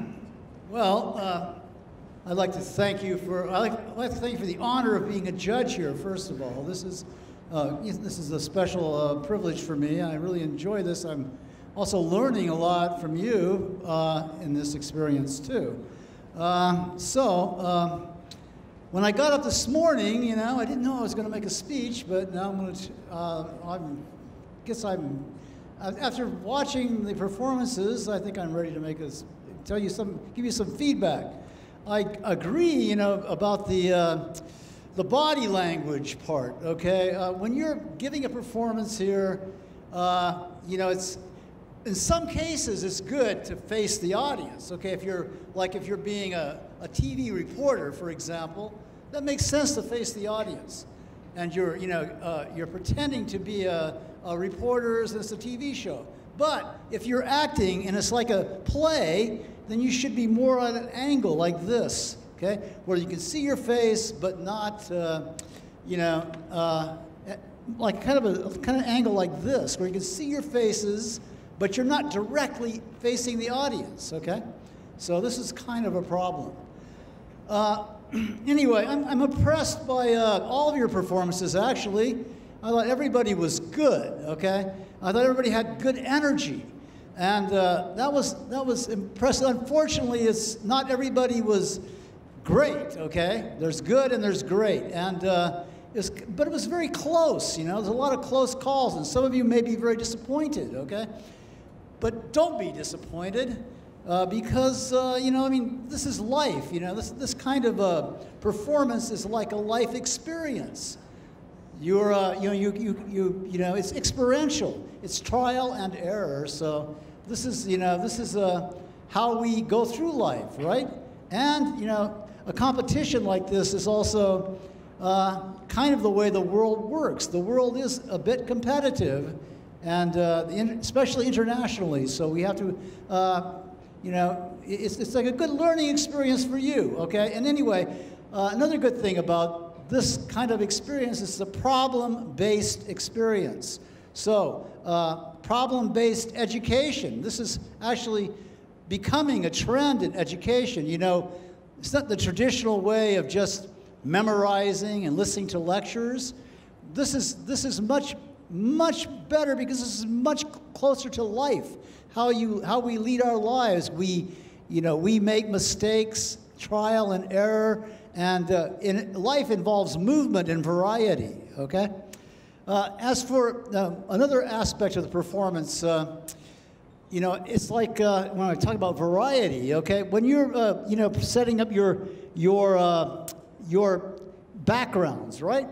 Well, uh, I'd like to thank you for I'd like, I'd like to thank you for the honor of being a judge here. First of all, this is uh, this is a special uh, privilege for me. I really enjoy this. I'm also learning a lot from you uh, in this experience too. Uh, so uh, when I got up this morning, you know, I didn't know I was going to make a speech, but now I'm going to. Uh, I'm, guess I'm after watching the performances, I think I'm ready to make a. Tell you some, give you some feedback. I agree, you know, about the uh, the body language part. Okay, uh, when you're giving a performance here, uh, you know, it's in some cases it's good to face the audience. Okay, if you're like if you're being a, a T V reporter, for example, that makes sense to face the audience, and you're you know uh, you're pretending to be a, a reporter as it's a T V show. But if you're acting and it's like a play, then you should be more on an angle like this, okay? Where you can see your face, but not, uh, you know, uh, like kind of a kind of angle like this, where you can see your faces, but you're not directly facing the audience, okay? So this is kind of a problem. Uh, anyway, I'm, I'm impressed by uh, all of your performances, actually. I thought everybody was good, okay? I thought everybody had good energy. And uh, that was that was impressive. Unfortunately, it's not everybody was great. Okay, there's good and there's great, and uh, it's, but it was very close. You know, there's a lot of close calls, and some of you may be very disappointed. Okay, but don't be disappointed uh, because uh, you know, I mean, this is life. You know, this this kind of a performance is like a life experience. You're, uh, you know, you, you, you, you know, it's experiential. It's trial and error. So this is, you know, this is uh, how we go through life, right? And, you know, a competition like this is also uh, kind of the way the world works. The world is a bit competitive, and uh, the, especially internationally. So we have to, uh, you know, it's, it's like a good learning experience for you, okay? And anyway, uh, another good thing about this kind of experience is the problem-based experience. So, uh, problem-based education. This is actually becoming a trend in education. You know, it's not the traditional way of just memorizing and listening to lectures. This is, this is much, much better because this is much closer to life. How, you, how we lead our lives. We, you know, we make mistakes, trial and error, and uh, in, life involves movement and variety, okay? Uh, as for uh, another aspect of the performance, uh, you know, it's like uh, when I talk about variety, okay? When you're, uh, you know, setting up your, your, uh, your backgrounds, right?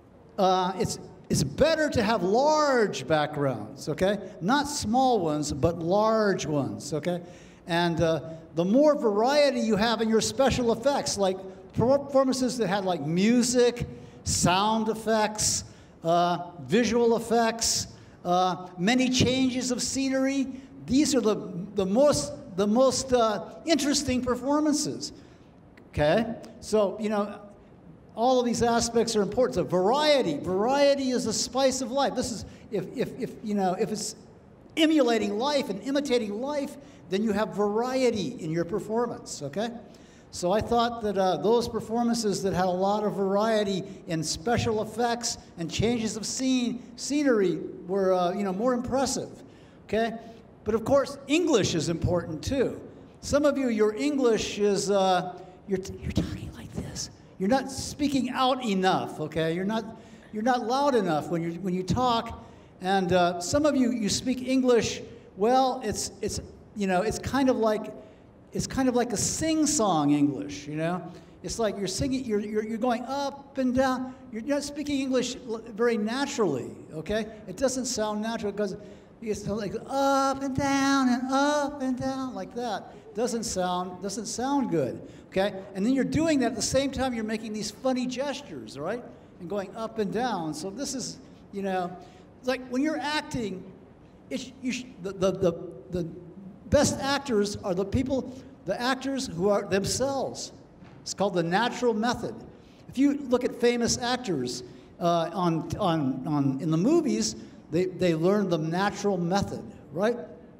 Uh, it's, it's better to have large backgrounds, okay? Not small ones, but large ones, okay? And uh, the more variety you have in your special effects, like performances that had like music, sound effects, uh, visual effects, uh, many changes of scenery, these are the, the most, the most uh, interesting performances, okay? So, you know, all of these aspects are important. So variety, variety is the spice of life. This is, if, if, if, you know, if it's emulating life and imitating life, then you have variety in your performance, okay? So I thought that uh, those performances that had a lot of variety in special effects and changes of scene, scenery were, uh, you know, more impressive, okay? But of course, English is important too. Some of you, your English is, uh, you're, you're talking like this. You're not speaking out enough, okay? You're not, you're not loud enough when, you're, when you talk. And uh, some of you, you speak English, well, it's, it's, you know, it's kind of like, it's kind of like a sing-song English, you know? It's like you're singing, you're, you're, you're going up and down. You're not speaking English very naturally, okay? It doesn't sound natural because it's like up and down and up and down like that. Doesn't sound, doesn't sound good, okay? And then you're doing that at the same time you're making these funny gestures, right? And going up and down. So this is, you know, it's like when you're acting, it's, you sh the, the, the, the best actors are the people, the actors who are themselves. It's called the natural method. If you look at famous actors uh, on, on, on, in the movies, they, they learn the natural method, right?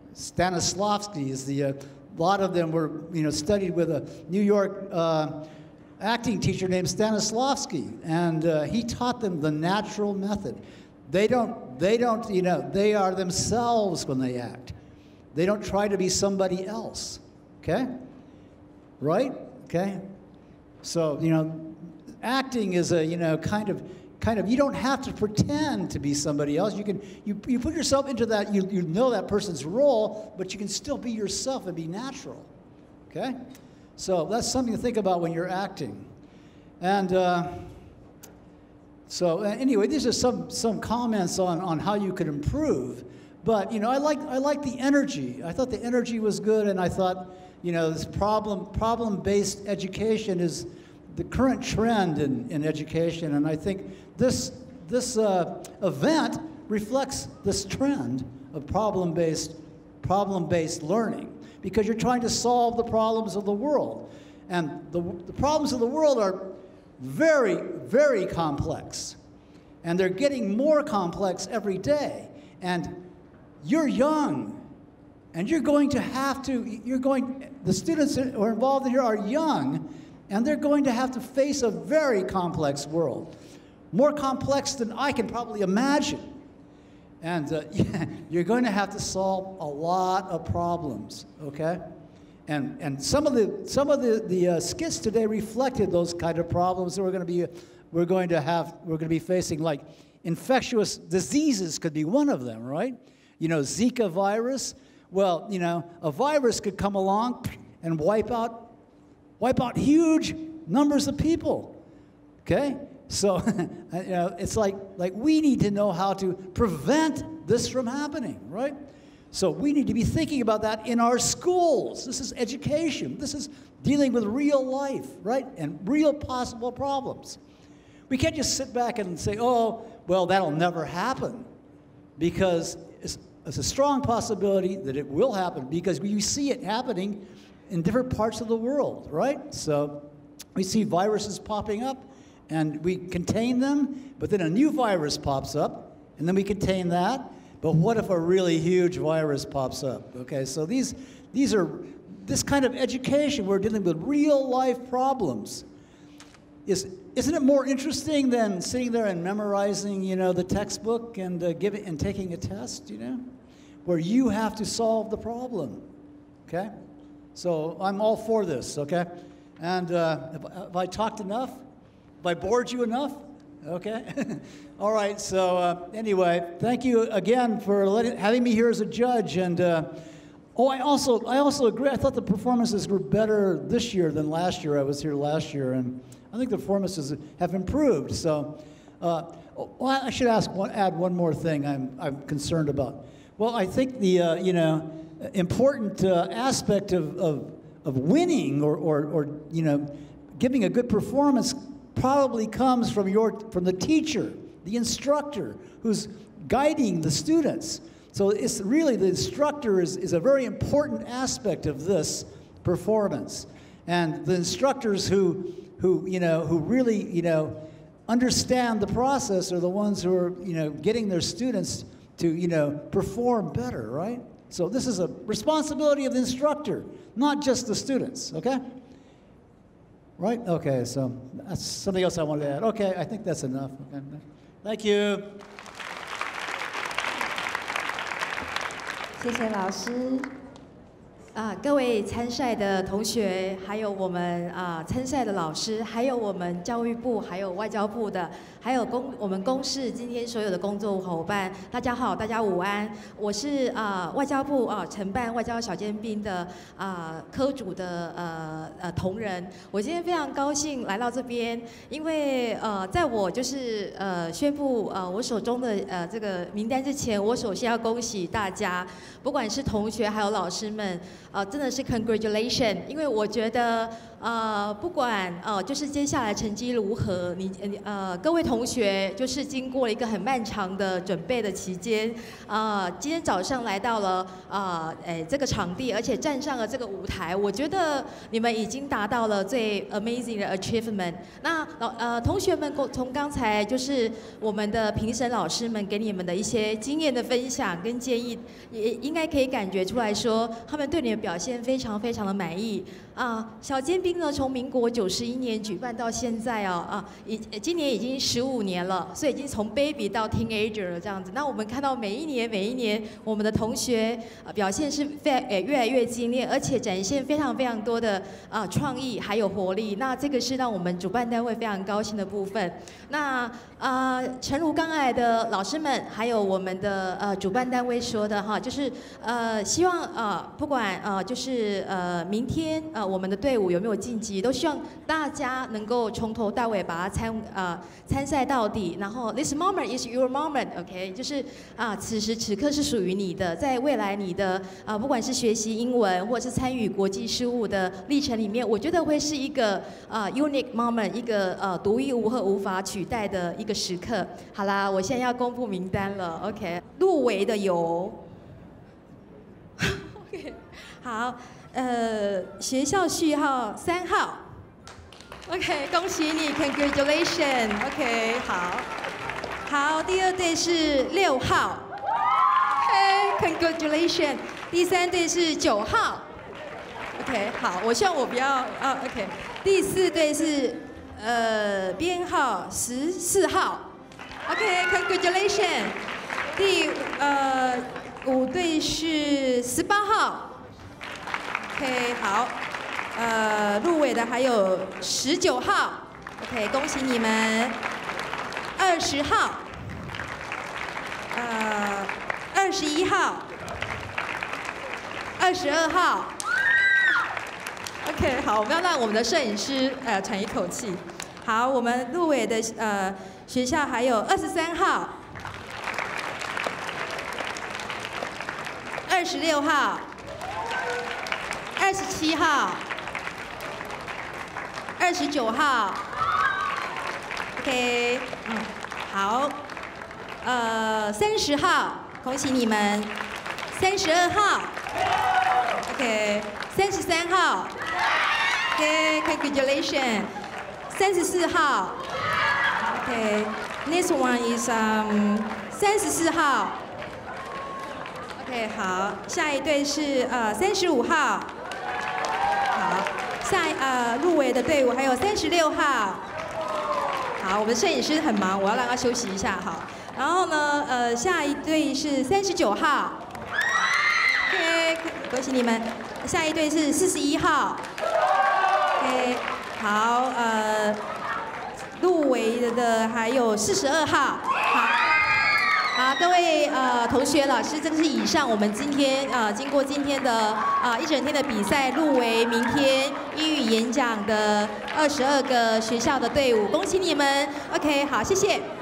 Stanislavski is the, uh, a lot of them were, you know, studied with a New York uh, acting teacher named Stanislavski, and uh, he taught them the natural method. They don't, they don't, you know, they are themselves when they act. They don't try to be somebody else, okay? Right? Okay? So, you know, acting is a, you know, kind of, kind of, you don't have to pretend to be somebody else. You can, you, you put yourself into that, you, you know that person's role, but you can still be yourself and be natural, okay? So that's something to think about when you're acting. And uh, so uh, anyway, these are some, some comments on, on how you could improve. But, you know, I like, I like the energy. I thought the energy was good, and I thought, you know, this problem, problem-based education is the current trend in, in education, and I think this, this uh, event reflects this trend of problem-based, problem-based learning, because you're trying to solve the problems of the world. And the, the problems of the world are very, very complex, and they're getting more complex every day. And you're young, and you're going to have to, you're going, the students who are involved here are young, and they're going to have to face a very complex world. More complex than I can probably imagine. And uh, yeah, you're going to have to solve a lot of problems, okay? And, and some of the, some of the, the uh, skits today reflected those kind of problems that we're going to be, we're going to have, we're going to be facing, like infectious diseases could be one of them, right? You know, Zika virus. Well, you know, a virus could come along and wipe out, wipe out huge numbers of people. Okay, so you know, it's like like we need to know how to prevent this from happening, right? So we need to be thinking about that in our schools. This is education. This is dealing with real life, right, and real possible problems. We can't just sit back and say, "Oh, well, that'll never happen," because it's it's a strong possibility that it will happen because we see it happening in different parts of the world, right? So we see viruses popping up and we contain them, but then a new virus pops up and then we contain that. But what if a really huge virus pops up? Okay, so these, these are, this kind of education, we're dealing with real life problems. Is, isn't it more interesting than sitting there and memorizing, you know, the textbook and uh, giving and taking a test, you know, where you have to solve the problem, okay? So I'm all for this, okay? And uh, have, have I talked enough? Have I bored you enough? Okay. All right. So uh, anyway, thank you again for letting, having me here as a judge. And uh, oh, I also I also agree. I thought the performances were better this year than last year. I was here last year, and I think the performances have improved. So, uh, well, I should ask one, add one more thing. I'm I'm concerned about. Well, I think the uh, you know important uh, aspect of, of of winning or, or or you know giving a good performance probably comes from your from the teacher, the instructor who's guiding the students. So it's really the instructor is, is a very important aspect of this performance. And the instructors who who you know who really you know understand the process are the ones who are you know getting their students to you know perform better, right? So this is a responsibility of the instructor, not just the students, okay? Right? Okay, so that's something else I wanted to add. Okay, I think that's enough. Okay. Thank you. 谢谢老师。 啊，各位参赛的同学，还有我们啊参赛的老师，还有我们教育部，还有外交部的，还有公我们公视今天所有的工作伙伴，大家好，大家午安。我是啊外交部啊承办外交小尖兵的啊科组的呃呃同仁。我今天非常高兴来到这边，因为呃在我就是呃宣布呃我手中的呃这个名单之前，我首先要恭喜大家，不管是同学还有老师们。 呃，真的是 congratulation， 因为我觉得，呃，不管呃，就是接下来成绩如何，你呃，各位同学就是经过了一个很漫长的准备的期间，呃，今天早上来到了呃，诶这个场地，而且站上了这个舞台，我觉得你们已经达到了最 amazing 的 achievement。那老呃同学们从刚才就是我们的评审老师们给你们的一些经验的分享跟建议，也应该可以感觉出来说，他们对你的表现非常非常的满意啊！小尖兵呢，从民国九十一年举办到现在哦啊，已今年已经十五年了，所以已经从 baby 到 teenager 了这样子。那我们看到每一年每一年，我们的同学啊表现是非呃越来越精炼，而且展现非常非常多的啊创意还有活力。那这个是让我们主办单位非常高兴的部分。那啊，诚如刚才的老师们还有我们的呃主办单位说的哈，就是呃希望呃不管呃就是呃明天呃我们的队伍有没有晋级，都希望大家能够从头到尾把它参呃参赛到底。然后 this moment is your moment，OK， 就是啊此时此刻是属于你的，在未来你的啊不管是学习英文或者是参与国际事务的历程里面，我觉得会是一个啊 unique moment， 一个呃独一无二无法取代的一个时刻。好啦，我现在要公布名单了 ，OK， 入围的有。OK， 好，呃，学校序号三号 ，OK， 恭喜你 ，Congratulations，OK， 好，好，第二队是六号 ，OK，Congratulations， 第三队是九号 ，OK， 好，我希望我不要啊 ，OK， 第四队是呃编号十四号 ，OK，Congratulations， 第呃。五队是十八号 ，OK， 好，呃，入围的还有十九号 ，OK， 恭喜你们。二十号，呃，二十一号，二十二号 ，OK， 好，我们要让我们的摄影师呃喘一口气。好，我们入围的呃学校还有二十三号。二十六号、二十七号、二十九号 ，OK， 嗯，好，呃，三十号，恭喜你们三十二号 ，OK， 三十三号 ，OK， congratulations， 三十四号 ，OK，next one is um 三十四号 ，OK， 好，下一队是呃三十五号，好，下呃入围的队伍还有三十六号。 好，我们摄影师很忙，我要让他休息一下哈。然后呢，呃，下一队是三十九号 ，OK， 恭喜你们。下一队是四十一号 ，OK， 好，呃，入围的还有四十二号，好。 好，各位呃同学、老师，这个是以上我们今天呃经过今天的啊、呃、一整天的比赛入围明天英语演讲的二十二个学校的队伍，恭喜你们 ！OK， 好，谢谢。